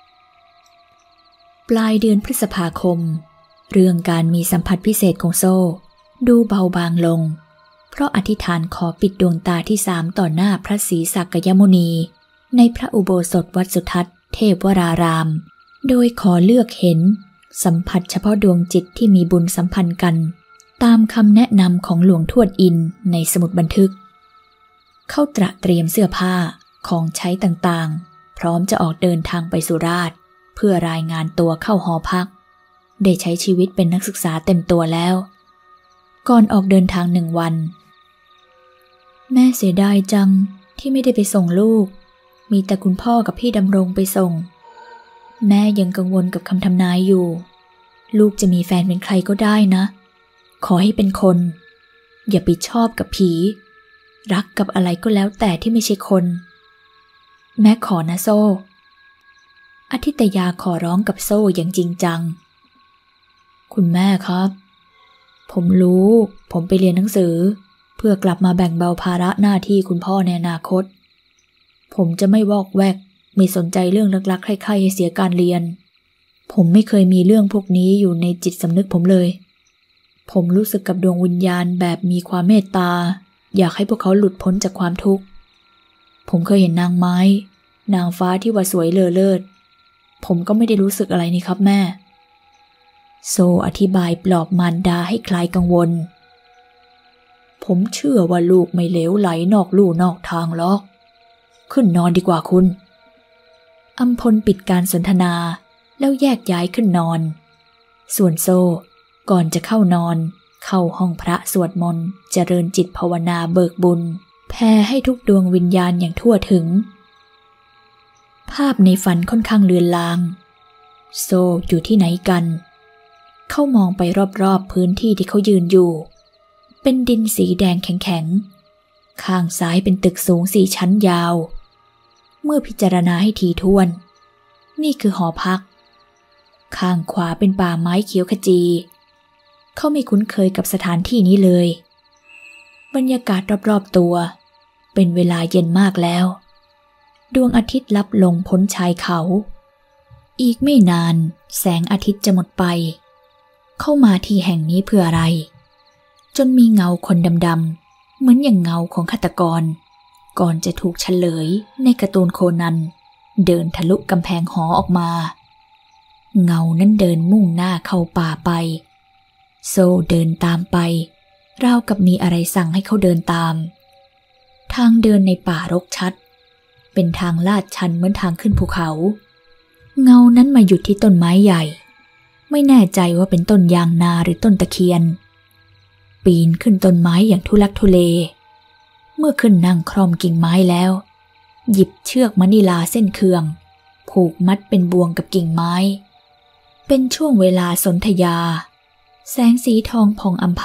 ปลายเดือนพฤษภาคมเรื่องการมีสัมผัสพิเศษของโซ่ดูเบาบางลงเพราะอธิษฐานขอปิดดวงตาที่3ต่อหน้าพระศรีสักยมุนีในพระอุโบสถวัดสุทัศน์เทพวรารามโดยขอเลือกเห็นสัมผัสเฉพาะดวงจิตที่มีบุญสัมพันธ์กันตามคำแนะนำของหลวงทวดอินในสมุดบันทึกเข้าตระเตรียมเสื้อผ้าของใช้ต่างๆพร้อมจะออกเดินทางไปสุราษฎร์เพื่อรายงานตัวเข้าหอพักได้ใช้ชีวิตเป็นนักศึกษาเต็มตัวแล้วก่อนออกเดินทาง1 วันแม่เสียดายจังที่ไม่ได้ไปส่งลูกมีแต่คุณพ่อกับพี่ดำรงไปส่งแม่ยังกังวลกับคำทำนายอยู่ลูกจะมีแฟนเป็นใครก็ได้นะขอให้เป็นคนอย่าไปชอบกับผีรักกับอะไรก็แล้วแต่ที่ไม่ใช่คนแม่ขอนะโซ่อธิตยาขอร้องกับโซ่อย่างจริงจังคุณแม่ครับผมรู้ผมไปเรียนหนังสือเพื่อกลับมาแบ่งเบาภาระหน้าที่คุณพ่อในอนาคตผมจะไม่วอกแวกไม่สนใจเรื่องลักๆใครๆให้เสียการเรียนผมไม่เคยมีเรื่องพวกนี้อยู่ในจิตสำนึกผมเลยผมรู้สึกกับดวงวิญญาณแบบมีความเมตตาอยากให้พวกเขาหลุดพ้นจากความทุกข์ผมเคยเห็นนางไม้นางฟ้าที่ว่าสวยเลอเลิศผมก็ไม่ได้รู้สึกอะไรนี่ครับแม่โซอธิบายปลอบมารดาให้คลายกังวลผมเชื่อว่าลูกไม่เหลวไหลนอกลู่นอกทางหรอกขึ้นนอนดีกว่าคุณอัมพลปิดการสนทนาแล้วแยกย้ายขึ้นนอนส่วนโซก่อนจะเข้านอนเข้าห้องพระสวดมนต์เจริญจิตภาวนาเบิกบุญแผ่ให้ทุกดวงวิญญาณอย่างทั่วถึงภาพในฝันค่อนข้างเลือนลางโซอยู่ที่ไหนกันเขามองไปรอบๆพื้นที่ที่เขายืนอยู่เป็นดินสีแดงแข็งๆข้างซ้ายเป็นตึกสูง4 ชั้นยาวเมื่อพิจารณาให้ถี่ถ้วนนี่คือหอพักข้างขวาเป็นป่าไม้เขียวขจีเขาไม่คุ้นเคยกับสถานที่นี้เลยบรรยากาศรอบๆตัวเป็นเวลาเย็นมากแล้วดวงอาทิตย์ลับลงพ้นชายเขาอีกไม่นานแสงอาทิตย์จะหมดไปเข้ามาที่แห่งนี้เพื่ออะไรจนมีเงาคนดำๆเหมือนอย่างเงาของฆาตกรก่อนจะถูกเฉลยในการ์ตูนโคนันเดินทะลุกำแพงหอออกมาเงานั้นเดินมุ่งหน้าเข้าป่าไปโซเดินตามไปราวกับมีอะไรสั่งให้เขาเดินตามทางเดินในป่ารกชัดเป็นทางลาดชันเหมือนทางขึ้นภูเขาเงานั้นมาหยุดที่ต้นไม้ใหญ่ไม่แน่ใจว่าเป็นต้นยางนาหรือต้นตะเคียนปีนขึ้นต้นไม้อย่างทุลักทุเลเมื่อขึ้นนั่งคร่อมกิ่งไม้แล้วหยิบเชือกมะนิลาเส้นเคืองผูกมัดเป็นบ่วงกับกิ่งไม้เป็นช่วงเวลาสนธยาแสงสีทองผ่องอำไพ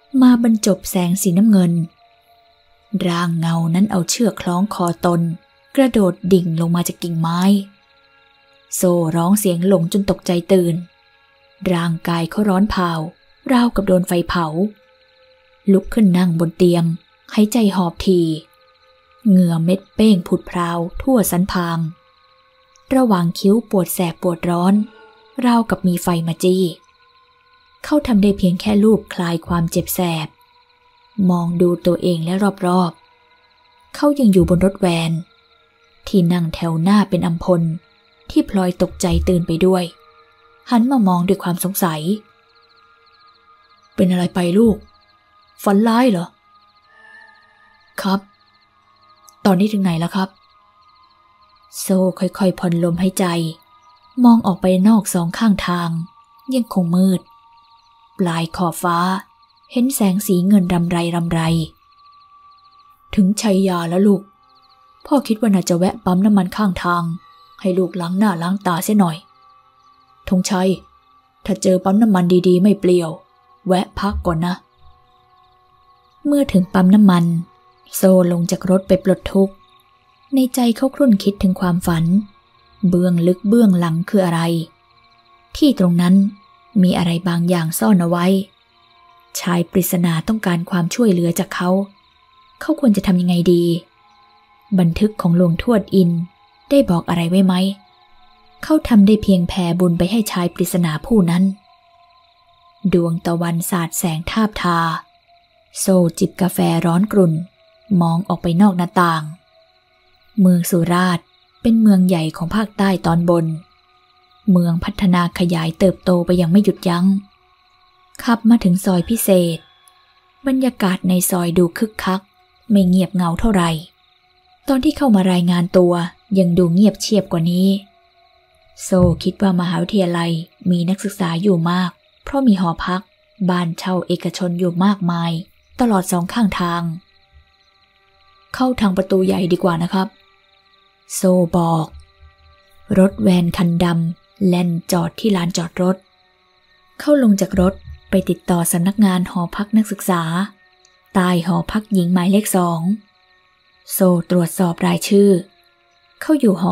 มาบรรจบแสงสีน้ำเงินร่างเงานั้นเอาเชือกคล้องคอตนกระโดดดิ่งลงมาจากกิ่งไม้โซ่ร้องเสียงหลงจนตกใจตื่นร่างกายเขาร้อนเผาราวกับโดนไฟเผาลุกขึ้นนั่งบนเตียงหายใจหอบทีเหงื่อเม็ดเป้งผุดพราวทั่วสันพางระหว่างคิ้วปวดแสบปวดร้อนราวกับมีไฟมาจี้เขาทำได้เพียงแค่ลูบคลายความเจ็บแสบมองดูตัวเองและรอบๆเขายังอยู่บนรถแวนที่นั่งแถวหน้าเป็นอัมพลที่พลอยตกใจตื่นไปด้วยหันมามองด้วยความสงสัยเป็นอะไรไปลูกฝันร้ายเหรอครับตอนนี้ถึงไหนแล้วครับโซ่ค่อยๆผ่อนลมหายใจมองออกไปนอกสองข้างทางยังคงมืดปลายขอบฟ้าเห็นแสงสีเงินรำไรถึงชัยยาแล้วลูกพ่อคิดว่าน่าจะแวะปั๊มน้ำมันข้างทางให้ลูกล้างหน้าล้างตาเสียหน่อยธงชัยถ้าเจอปั๊มน้ำมันดีๆไม่เปลี่ยวแวะพักก่อนนะเมื่อถึงปั๊มน้ำมันโซ่ลงจากรถไปปลดทุกข์ในใจเขาครุ่นคิดถึงความฝันเบื้องลึกเบื้องหลังคืออะไรที่ตรงนั้นมีอะไรบางอย่างซ่อนเอาไว้ชายปริศนาต้องการความช่วยเหลือจากเขาควรจะทำยังไงดีบันทึกของหลวงทวดอินได้บอกอะไรไว้ไหมเขาทำได้เพียงแผ่บุญไปให้ชายปริศนาผู้นั้นดวงตะวันสาดแสงทาบทาโซ่จิบกาแฟร้อนกรุ่นมองออกไปนอกหน้าต่างเมืองสุราษฎร์เป็นเมืองใหญ่ของภาคใต้ตอนบนเมืองพัฒนาขยายเติบโตไปยังไม่หยุดยั้งขับมาถึงซอยพิเศษบรรยากาศในซอยดูคึกคักไม่เงียบเงาเท่าไหร่ตอนที่เข้ามารายงานตัวยังดูเงียบเชียบกว่านี้โซ่คิดว่ามหาวิทยาลัยมีนักศึกษาอยู่มากเพราะมีหอพักบ้านเช่าเอกชนอยู่มากมายตลอดสองข้างทางเข้าทางประตูใหญ่ดีกว่านะครับโซ่บอกรถแวนคันดำแล่นจอดที่ลานจอดรถเข้าลงจากรถไปติดต่อสำนักงานหอพักนักศึกษาใต้หอพักหญิงหมายเลข2โซ่ตรวจสอบรายชื่อเข้าอยู่หอ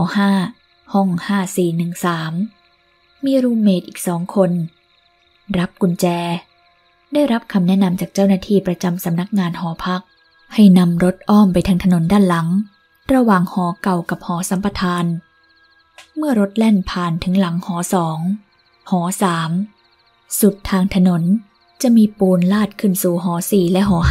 5ห้อง5413มีรูมเมทอีก2 คนรับกุญแจได้รับคำแนะนำจากเจ้าหน้าที่ประจำสำนักงานหอพักให้นำรถอ้อมไปทางถนนด้านหลังระหว่างหอเก่ากับหอสัมปทานเมื่อรถแล่นผ่านถึงหลังหอ2หอ3สุดทางถนนจะมีปูนลาดขึ้นสู่หอ4และหอ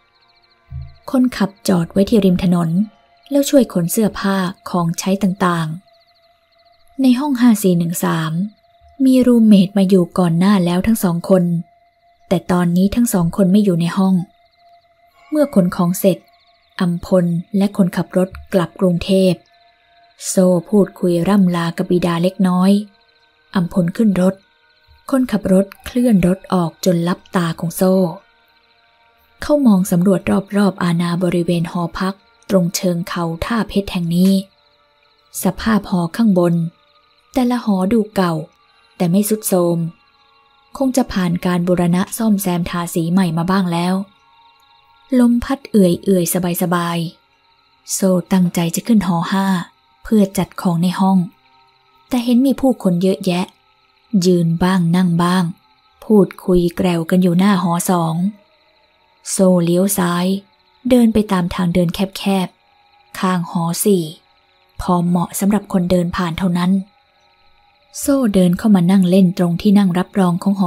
5คนขับจอดไว้ที่ริมถนนแล้วช่วยขนเสื้อผ้าของใช้ต่างๆในห้อง5413มีรูมเมทมาอยู่ก่อนหน้าแล้วทั้ง2 คนแต่ตอนนี้ทั้ง2 คนไม่อยู่ในห้องเมื่อขนของเสร็จอัมพลและคนขับรถกลับกรุงเทพโซ่พูดคุยร่ำลากับบิดาเล็กน้อยอัมพลขึ้นรถคนขับรถเคลื่อนรถออกจนลับตาของโซ่เขามองสำรวจรอบๆอาณาบริเวณหอพักตรงเชิงเขาท่าเพชรแห่งนี้สภาพหอข้างบนแต่ละหอดูเก่าแต่ไม่ทรุดโทรมคงจะผ่านการบูรณะซ่อมแซมทาสีใหม่มาบ้างแล้วลมพัดเอื่อยสบายๆโซ่ตั้งใจจะขึ้นหอ5เพื่อจัดของในห้องแต่เห็นมีผู้คนเยอะแยะยืนบ้างนั่งบ้างพูดคุยแกรวกันอยู่หน้าหอ2โซ่เลี้ยวซ้ายเดินไปตามทางเดินแคบๆข้างหอ4พอเหมาะสำหรับคนเดินผ่านเท่านั้นโซ่เดินเข้ามานั่งเล่นตรงที่นั่งรับรองของหอ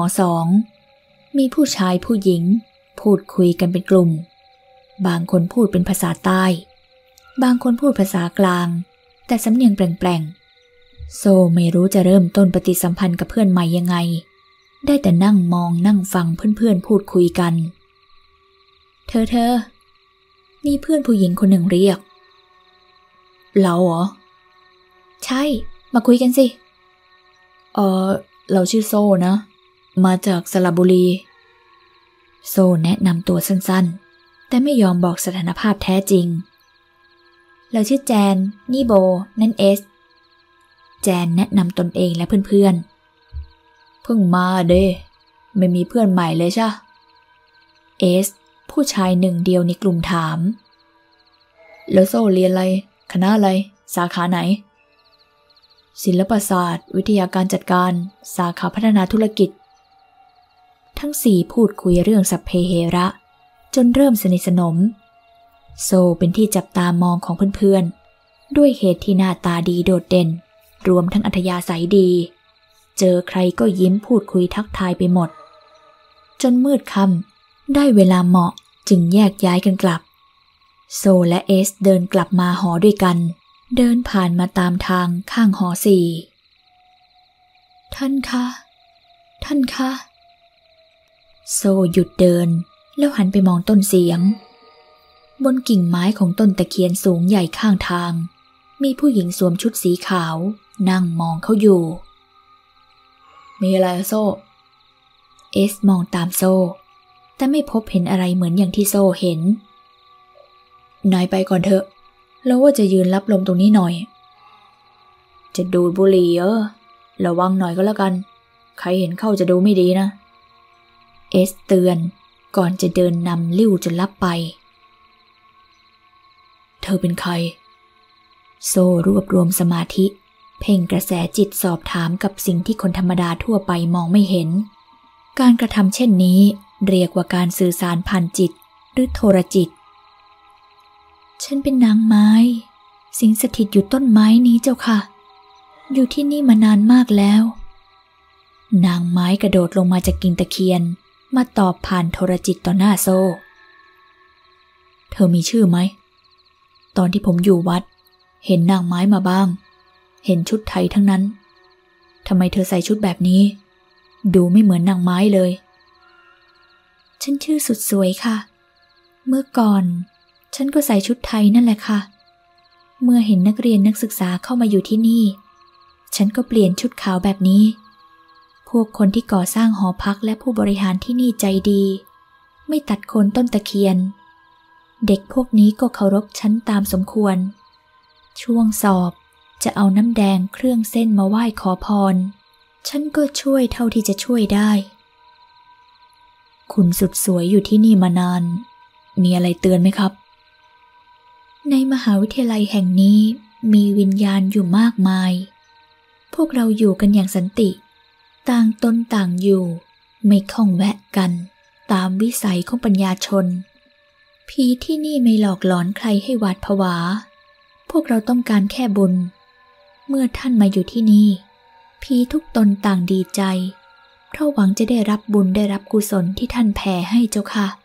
2มีผู้ชายผู้หญิงพูดคุยกันเป็นกลุ่มบางคนพูดเป็นภาษาใต้บางคนพูดภาษากลางแต่สำเนียงแปลงๆโซ่ไม่รู้จะเริ่มต้นปฏิสัมพันธ์กับเพื่อนใหม่ยังไงได้แต่นั่งมองนั่งฟังเพื่อนๆพูดคุยกันเธอมีเพื่อนผู้หญิงคนหนึ่งเรียกเราเหรอใช่มาคุยกันสิเราชื่อโซ่นะมาจากสระบุรีโซ่แนะนำตัวสั้นๆแต่ไม่ยอมบอกสถานภาพแท้จริงเราชื่อแจนนี่โบนั่นเอสแจนแนะนำตนเองและเพื่อนๆเพิ่งมาเด้ไม่มีเพื่อนใหม่เลยใช่เอสผู้ชายหนึ่งเดียวในกลุ่มถามแล้วโซ่เรียนอะไรคณะอะไรสาขาไหนศิลปศาสตร์วิทยาการจัดการสาขาพัฒนาธุรกิจทั้งสี่พูดคุยเรื่องสัพเพเหระจนเริ่มสนิทสนมโซเป็นที่จับตามองของเพื่อนๆด้วยเหตุที่หน้าตาดีโดดเด่นรวมทั้งอัธยาศัยดีเจอใครก็ยิ้มพูดคุยทักทายไปหมดจนมืดค่ำได้เวลาเหมาะจึงแยกย้ายกันกลับโซและเอสเดินกลับมาหอด้วยกันเดินผ่านมาตามทางข้างหอ4ท่านคะโซหยุดเดินแล้วหันไปมองต้นเสียงบนกิ่งไม้ของต้นตะเคียนสูงใหญ่ข้างทางมีผู้หญิงสวมชุดสีขาวนั่งมองเขาอยู่มีอะไรโซ่เอสมองตามโซ่แต่ไม่พบเห็นอะไรเหมือนอย่างที่โซ่เห็นนายไปก่อนเถอะแล้วว่าจะยืนรับลมตรงนี้หน่อยจะดูดบุหรี่ระวังหน่อยก็แล้วกันใครเห็นเข้าจะดูไม่ดีนะเอสเตือนก่อนจะเดินนำลิ้วจนลับไปเธอเป็นใครโซ่รวบรวมสมาธิเพ่งกระแสจิตสอบถามกับสิ่งที่คนธรรมดาทั่วไปมองไม่เห็นการกระทำเช่นนี้เรียกว่าการสื่อสารผ่านจิตหรือโทรจิตฉันเป็นนางไม้สิงสถิตอยู่ต้นไม้นี้เจ้าค่ะอยู่ที่นี่มานานมากแล้วนางไม้กระโดดลงมาจากกิ่งตะเคียนมาตอบผ่านโทรจิตต่อหน้าโซ่เธอมีชื่อไหมตอนที่ผมอยู่วัดเห็นนางไม้มาบ้างเห็นชุดไทยทั้งนั้นทำไมเธอใส่ชุดแบบนี้ดูไม่เหมือนนางไม้เลยฉันชื่อสุดสวยค่ะเมื่อก่อนฉันก็ใส่ชุดไทยนั่นแหละค่ะเมื่อเห็นนักเรียนนักศึกษาเข้ามาอยู่ที่นี่ฉันก็เปลี่ยนชุดขาวแบบนี้พวกคนที่ก่อสร้างหอพักและผู้บริหารที่นี่ใจดีไม่ตัดโคนต้นตะเคียนเด็กพวกนี้ก็เคารพฉันตามสมควรช่วงสอบจะเอาน้ำแดงเครื่องเส้นมาไหว้ขอพรฉันก็ช่วยเท่าที่จะช่วยได้คุณสุดสวยอยู่ที่นี่มานานมีอะไรเตือนไหมครับในมหาวิทยาลัยแห่งนี้มีวิญญาณอยู่มากมายพวกเราอยู่กันอย่างสันติต่างตนต่างอยู่ไม่ข้องแวะกันตามวิสัยของปัญญาชนผีที่นี่ไม่หลอกหลอนใครให้หวาดผวาพวกเราต้องการแค่บุญเมื่อท่านมาอยู่ที่นี่ผีทุกตนต่างดีใจเพราะหวังจะได้รับบุญได้รับกุศลที่ท่านแผ่ให้เจ้าค่ะ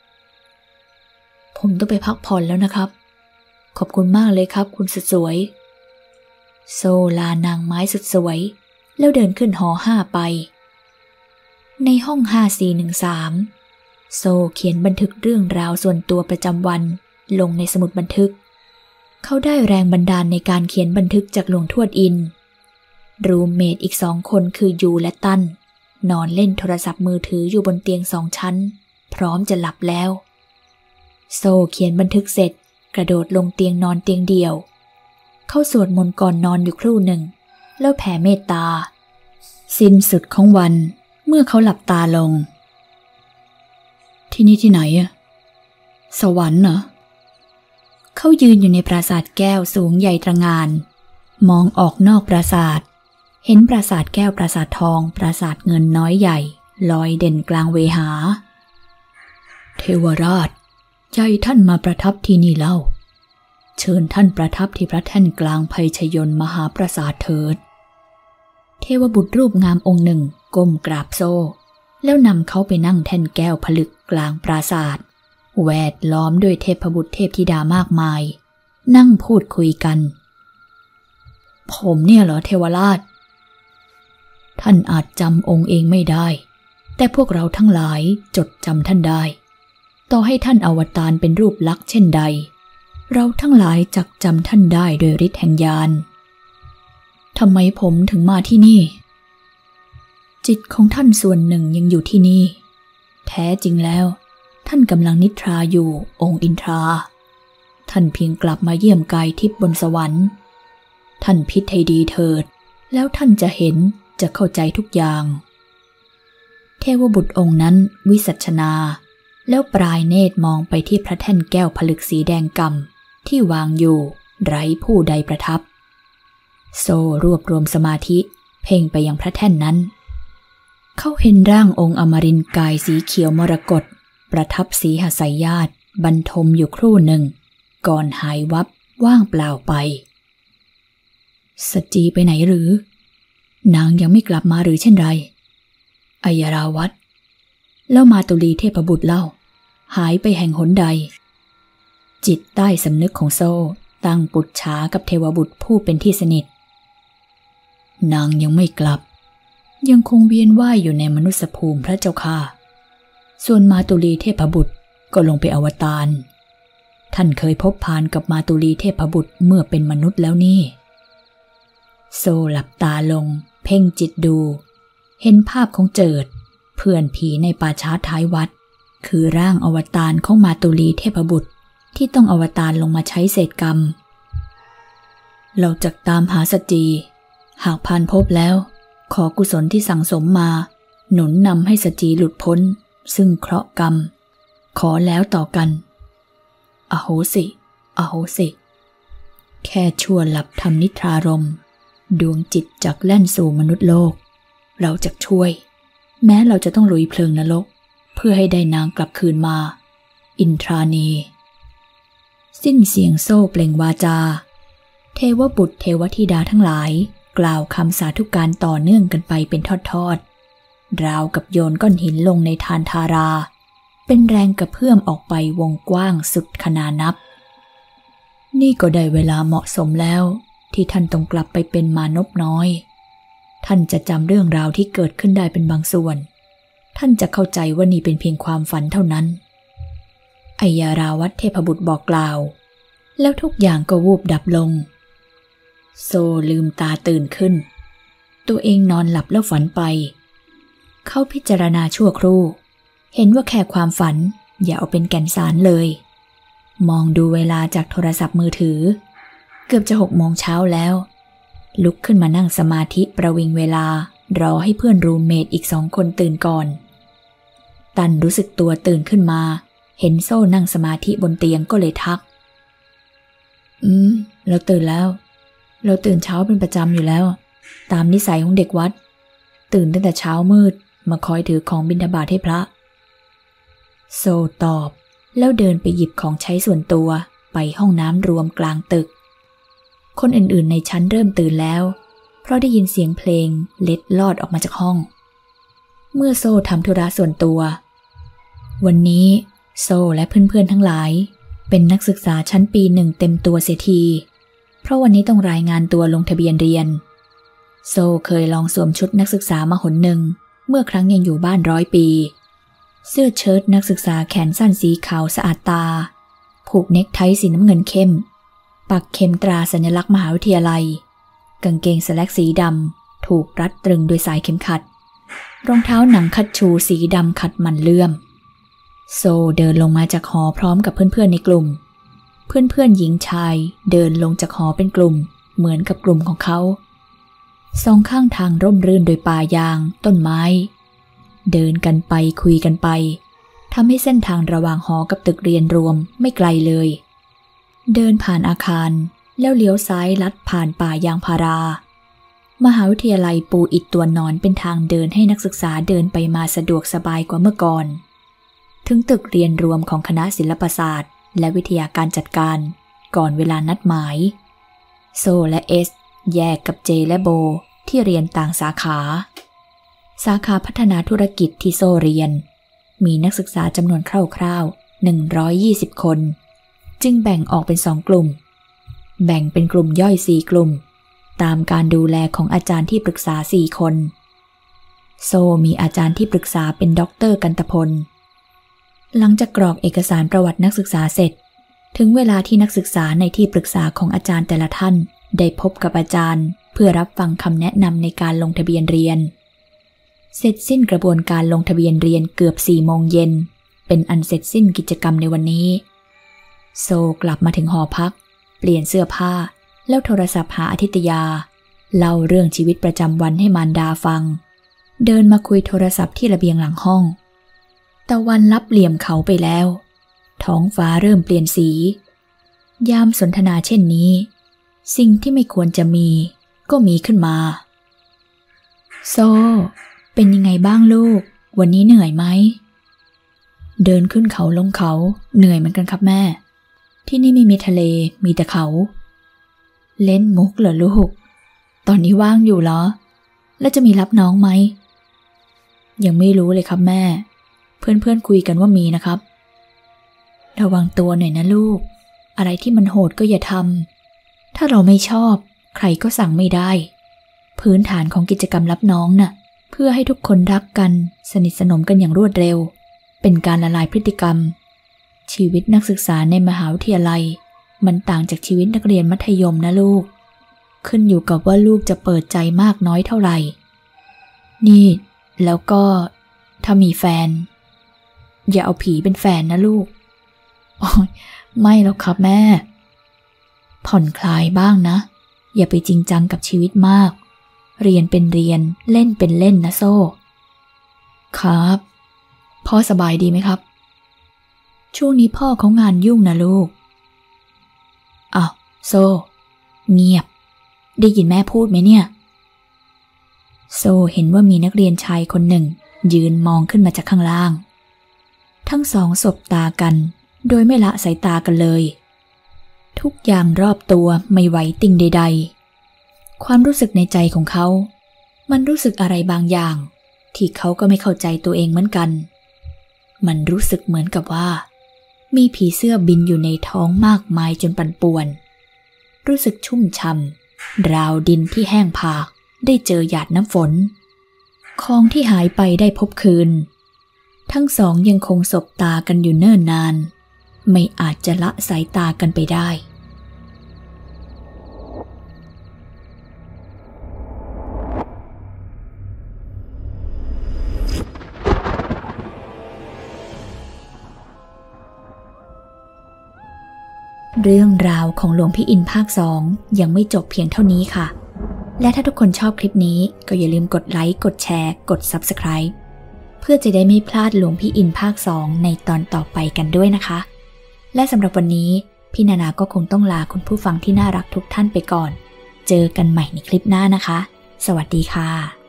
ผมต้องไปพักผ่อนแล้วนะครับขอบคุณมากเลยครับคุณสุดสวยโซลานางไม้สุดสวยแล้วเดินขึ้นหอ5ไปในห้อง5413โซเขียนบันทึกเรื่องราวส่วนตัวประจำวันลงในสมุดบันทึกเขาได้แรงบันดาลในการเขียนบันทึกจากหลวงทวดอินรูมเมทอีก2 คนคือยูและตั้นนอนเล่นโทรศัพท์มือถืออยู่บนเตียง2 ชั้นพร้อมจะหลับแล้วโซเขียนบันทึกเสร็จกระโดดลงเตียงนอนเตียงเดียวเขาสวดมนต์ก่อนนอนอยู่ครู่หนึ่งแล้วแผ่เมตตาสิ้นสุดของวันเมื่อเขาหลับตาลงที่นี่ที่ไหนอะสวรรค์เหรอเขายืนอยู่ในปราสาทแก้วสูงใหญ่ตระหง่านมองออกนอกปราสาทเห็นปราสาทแก้วปราสาททองปราสาทเงินน้อยใหญ่ลอยเด่นกลางเวหาเทวราชใจท่านมาประทับที่นี่เล่าเชิญท่านประทับที่พระแท่นกลางไพชยนต์มหาปราสาทเถิดเทวบุตรรูปงามองค์หนึ่งก้มกราบโซแล้วนำเขาไปนั่งแท่นแก้วผลึกกลางปราสาทแวดล้อมด้วยเทพบุตรเทพธิดามากมายนั่งพูดคุยกันผมเนี่ยเหรอเทวราชท่านอาจจำองค์เองไม่ได้แต่พวกเราทั้งหลายจดจำท่านได้ต่อให้ท่านอวตารเป็นรูปลักษณ์เช่นใดเราทั้งหลายจักจำท่านได้โดยฤทธิ์แห่งญาณทำไมผมถึงมาที่นี่จิตของท่านส่วนหนึ่งยังอยู่ที่นี่แท้จริงแล้วท่านกำลังนิทราอยู่องค์อินทราท่านเพียงกลับมาเยี่ยมกายทิพย์บนสวรรค์ท่านพิจให้ดีเถิดแล้วท่านจะเห็นจะเข้าใจทุกอย่างเทวบุตรองค์นั้นวิสัชนาแล้วปลายเนตรมองไปที่พระแท่นแก้วผลึกสีแดงก่ำที่วางอยู่ไร้ผู้ใดประทับโซรวบรวมสมาธิเพ่งไปยังพระแท่นนั้นเขาเห็นร่างองค์อมรินทร์กายสีเขียวมรกตประทับสีหสายญาติบรรทมอยู่ครู่หนึ่งก่อนหายวับว่างเปล่าไปสจีไปไหนหรือนางยังไม่กลับมาหรือเช่นไรอัยราวัตรแล้วมาตุลีเทพบุตรเล่าหายไปแห่งหนใดจิตใต้สำนึกของโซ่ตั้งปุจฉากับเทวบุตรผู้เป็นที่สนิทนางยังไม่กลับยังคงเวียนว่ายอยู่ในมนุษยภูมิพระเจ้าค่ะส่วนมาตุลีเทพบุตรก็ลงไปอวตารท่านเคยพบพานกับมาตุลีเทพบุตรเมื่อเป็นมนุษย์แล้วนี่โซหลับตาลงเพ่งจิตดูเห็นภาพของเจิดเพื่อนผีในป่าช้าท้ายวัดคือร่างอวตารของมาตุลีเทพบุตรที่ต้องอวตารลงมาใช้เศษกรรมเราจะตามหาสจีหากพานพบแล้วขอกุศลที่สั่งสมมาหนุนนำให้สจีหลุดพ้นซึ่งเคราะห์กรรมขอแล้วต่อกันอโหสิอโหสิแค่ชั่วหลับทำนิทรารมดวงจิตจักแล่นสู่มนุษย์โลกเราจะช่วยแม้เราจะต้องลุยเพลิงนรกเพื่อให้ได้นางกลับคืนมาอินทรานีสิ้นเสียงโซ่เปล่งวาจาเทวบุตรเทวธิดาทั้งหลายกล่าวคำสาธุการต่อเนื่องกันไปเป็นทอดๆราวกับโยนก้อนหินลงในทานทาราเป็นแรงกระเพื่อมออกไปวงกว้างสุดขนานับนี่ก็ได้เวลาเหมาะสมแล้วที่ท่านต้องกลับไปเป็นมานพน้อยท่านจะจำเรื่องราวที่เกิดขึ้นได้เป็นบางส่วนท่านจะเข้าใจว่านี่เป็นเพียงความฝันเท่านั้นอัยราวัตรเทพบุตรบอกกล่าวแล้วทุกอย่างก็วูบดับลงโซลืมตาตื่นขึ้นตัวเองนอนหลับแล้วฝันไปเขาพิจารณาชั่วครู่เห็นว่าแค่ความฝันอย่าเอาเป็นแก่นสารเลยมองดูเวลาจากโทรศัพท์มือถือเกือบจะ6 โมงเช้าแล้วลุกขึ้นมานั่งสมาธิประวิงเวลารอให้เพื่อนรูมเมทอีก2 คนตื่นก่อนตันรู้สึกตัวตื่นขึ้นมาเห็นโซ่นั่งสมาธิบนเตียงก็เลยทักเราตื่นแล้วเราตื่นเช้าเป็นประจำอยู่แล้วตามนิสัยของเด็กวัดตื่นตั้งแต่เช้ามืดมาคอยถือของบิณฑบาตให้พระโซ่ตอบแล้วเดินไปหยิบของใช้ส่วนตัวไปห้องน้ำรวมกลางตึกคนอื่นๆในชั้นเริ่มตื่นแล้วเพราะได้ยินเสียงเพลงเล็ดลอดออกมาจากห้องเมื่อโซ่ทำธุระส่วนตัววันนี้โซ่และเพื่อนๆทั้งหลายเป็นนักศึกษาชั้นปี 1เต็มตัวเสียทีเพราะวันนี้ต้องรายงานตัวลงทะเบียนเรียนโซ่เคยลองสวมชุดนักศึกษามาหนหนึ่งเมื่อครั้งยังอยู่บ้าน100 ปีเสื้อเชิ้ตนักศึกษาแขนสั้นสีขาวสะอาดตาผูกเน็กไทสีน้ำเงินเข้มปักเข็มตราสัญลักษณ์มหาวิทยาลัยกางเกงสแล็กสีดำถูกรัดตรึงด้วยสายเข็มขัดรองเท้าหนังคัดชูสีดำขัดมันเลื่อมโซเดินลงมาจากหอพร้อมกับเพื่อนๆในกลุ่มเพื่อนๆหญิงชายเดินลงจากหอเป็นกลุ่มเหมือนกับกลุ่มของเขา2 ข้างทางร่มรื่นโดยป่ายางต้นไม้เดินกันไปคุยกันไปทำให้เส้นทางระหว่างหอกับตึกเรียนรวมไม่ไกลเลยเดินผ่านอาคารแล้วเลี้ยวซ้ายลัดผ่านป่ายางพารามหาวิทยาลัยปูอิฐตัวนอนเป็นทางเดินให้นักศึกษาเดินไปมาสะดวกสบายกว่าเมื่อก่อนถึงตึกเรียนรวมของคณะศิลปศาสตร์และวิทยาการจัดการก่อนเวลานัดหมายโซและเอสแยกกับเจและโบที่เรียนต่างสาขาพัฒนาธุรกิจที่โซเรียนมีนักศึกษาจำนวนคร่าวๆ120 คนจึงแบ่งออกเป็น2 กลุ่มแบ่งเป็นกลุ่มย่อย4 กลุ่มตามการดูแลของอาจารย์ที่ปรึกษา4 คนโซมีอาจารย์ที่ปรึกษาเป็นด็อกเตอร์กันตพลหลังจากกรอกเอกสารประวัตินักศึกษาเสร็จถึงเวลาที่นักศึกษาในที่ปรึกษาของอาจารย์แต่ละท่านได้พบกับอาจารย์เพื่อรับฟังคำแนะนำในการลงทะเบียนเรียนเสร็จสิ้นกระบวนการลงทะเบียนเรียนเกือบ4 โมงเย็นเป็นอันเสร็จสิ้นกิจกรรมในวันนี้โซกลับมาถึงหอพักเปลี่ยนเสื้อผ้าแล้วโทรศัพท์หาอาทิตยาเล่าเรื่องชีวิตประจำวันให้มารดาฟังเดินมาคุยโทรศัพท์ที่ระเบียงหลังห้องตะวันลับเหลี่ยมเขาไปแล้วท้องฟ้าเริ่มเปลี่ยนสียามสนทนาเช่นนี้สิ่งที่ไม่ควรจะมีก็มีขึ้นมาโซเป็นยังไงบ้างลูกวันนี้เหนื่อยไหมเดินขึ้นเขาลงเขาเหนื่อยเหมือนกันครับแม่ที่นี่ไม่มีทะเลมีแต่เขาเล่นมุกเหรอลูกตอนนี้ว่างอยู่เหรอแล้วจะมีรับน้องไหมยังไม่รู้เลยครับแม่เพื่อนๆคุยกันว่ามีนะครับระวังตัวหน่อยนะลูกอะไรที่มันโหดก็อย่าทำถ้าเราไม่ชอบใครก็สั่งไม่ได้พื้นฐานของกิจกรรมรับน้องน่ะเพื่อให้ทุกคนรักกันสนิทสนมกันอย่างรวดเร็วเป็นการละลายพฤติกรรมชีวิตนักศึกษาในมหาวิทยาลัยมันต่างจากชีวิตนักเรียนมัธยมนะลูกขึ้นอยู่กับว่าลูกจะเปิดใจมากน้อยเท่าไหร่นี่แล้วก็ถ้ามีแฟนอย่าเอาผีเป็นแฟนนะลูกอ๋อไม่หรอกครับแม่ผ่อนคลายบ้างนะอย่าไปจริงจังกับชีวิตมากเรียนเป็นเรียนเล่นเป็นเล่นนะโซ่ครับพ่อสบายดีไหมครับช่วงนี้พ่อเขางานยุ่งนะลูกอ้าวโซ่เงียบได้ยินแม่พูดไหมเนี่ยโซ่เห็นว่ามีนักเรียนชายคนหนึ่งยืนมองขึ้นมาจากข้างล่างทั้งสองสบตากันโดยไม่ละสายตากันเลยทุกอย่างรอบตัวไม่ไหวติงใดๆความรู้สึกในใจของเขามันรู้สึกอะไรบางอย่างที่เขาก็ไม่เข้าใจตัวเองเหมือนกันมันรู้สึกเหมือนกับว่ามีผีเสื้อบินอยู่ในท้องมากมายจนปั่นป่วนรู้สึกชุ่มช่ำราวดินที่แห้งผากได้เจอหยาดน้ำฝนของที่หายไปได้พบคืนทั้งสองยังคงสบตากันอยู่เนิ่นนานไม่อาจจะละสายตากันไปได้เรื่องราวของหลวงพี่อินภาค 2ยังไม่จบเพียงเท่านี้ค่ะและถ้าทุกคนชอบคลิปนี้ก็อย่าลืมกดไลค์กดแชร์กด Subscribe เพื่อจะได้ไม่พลาดหลวงพี่อินภาค 2ในตอนต่อไปกันด้วยนะคะและสำหรับวันนี้พี่นานาก็คงต้องลาคุณผู้ฟังที่น่ารักทุกท่านไปก่อนเจอกันใหม่ในคลิปหน้านะคะสวัสดีค่ะ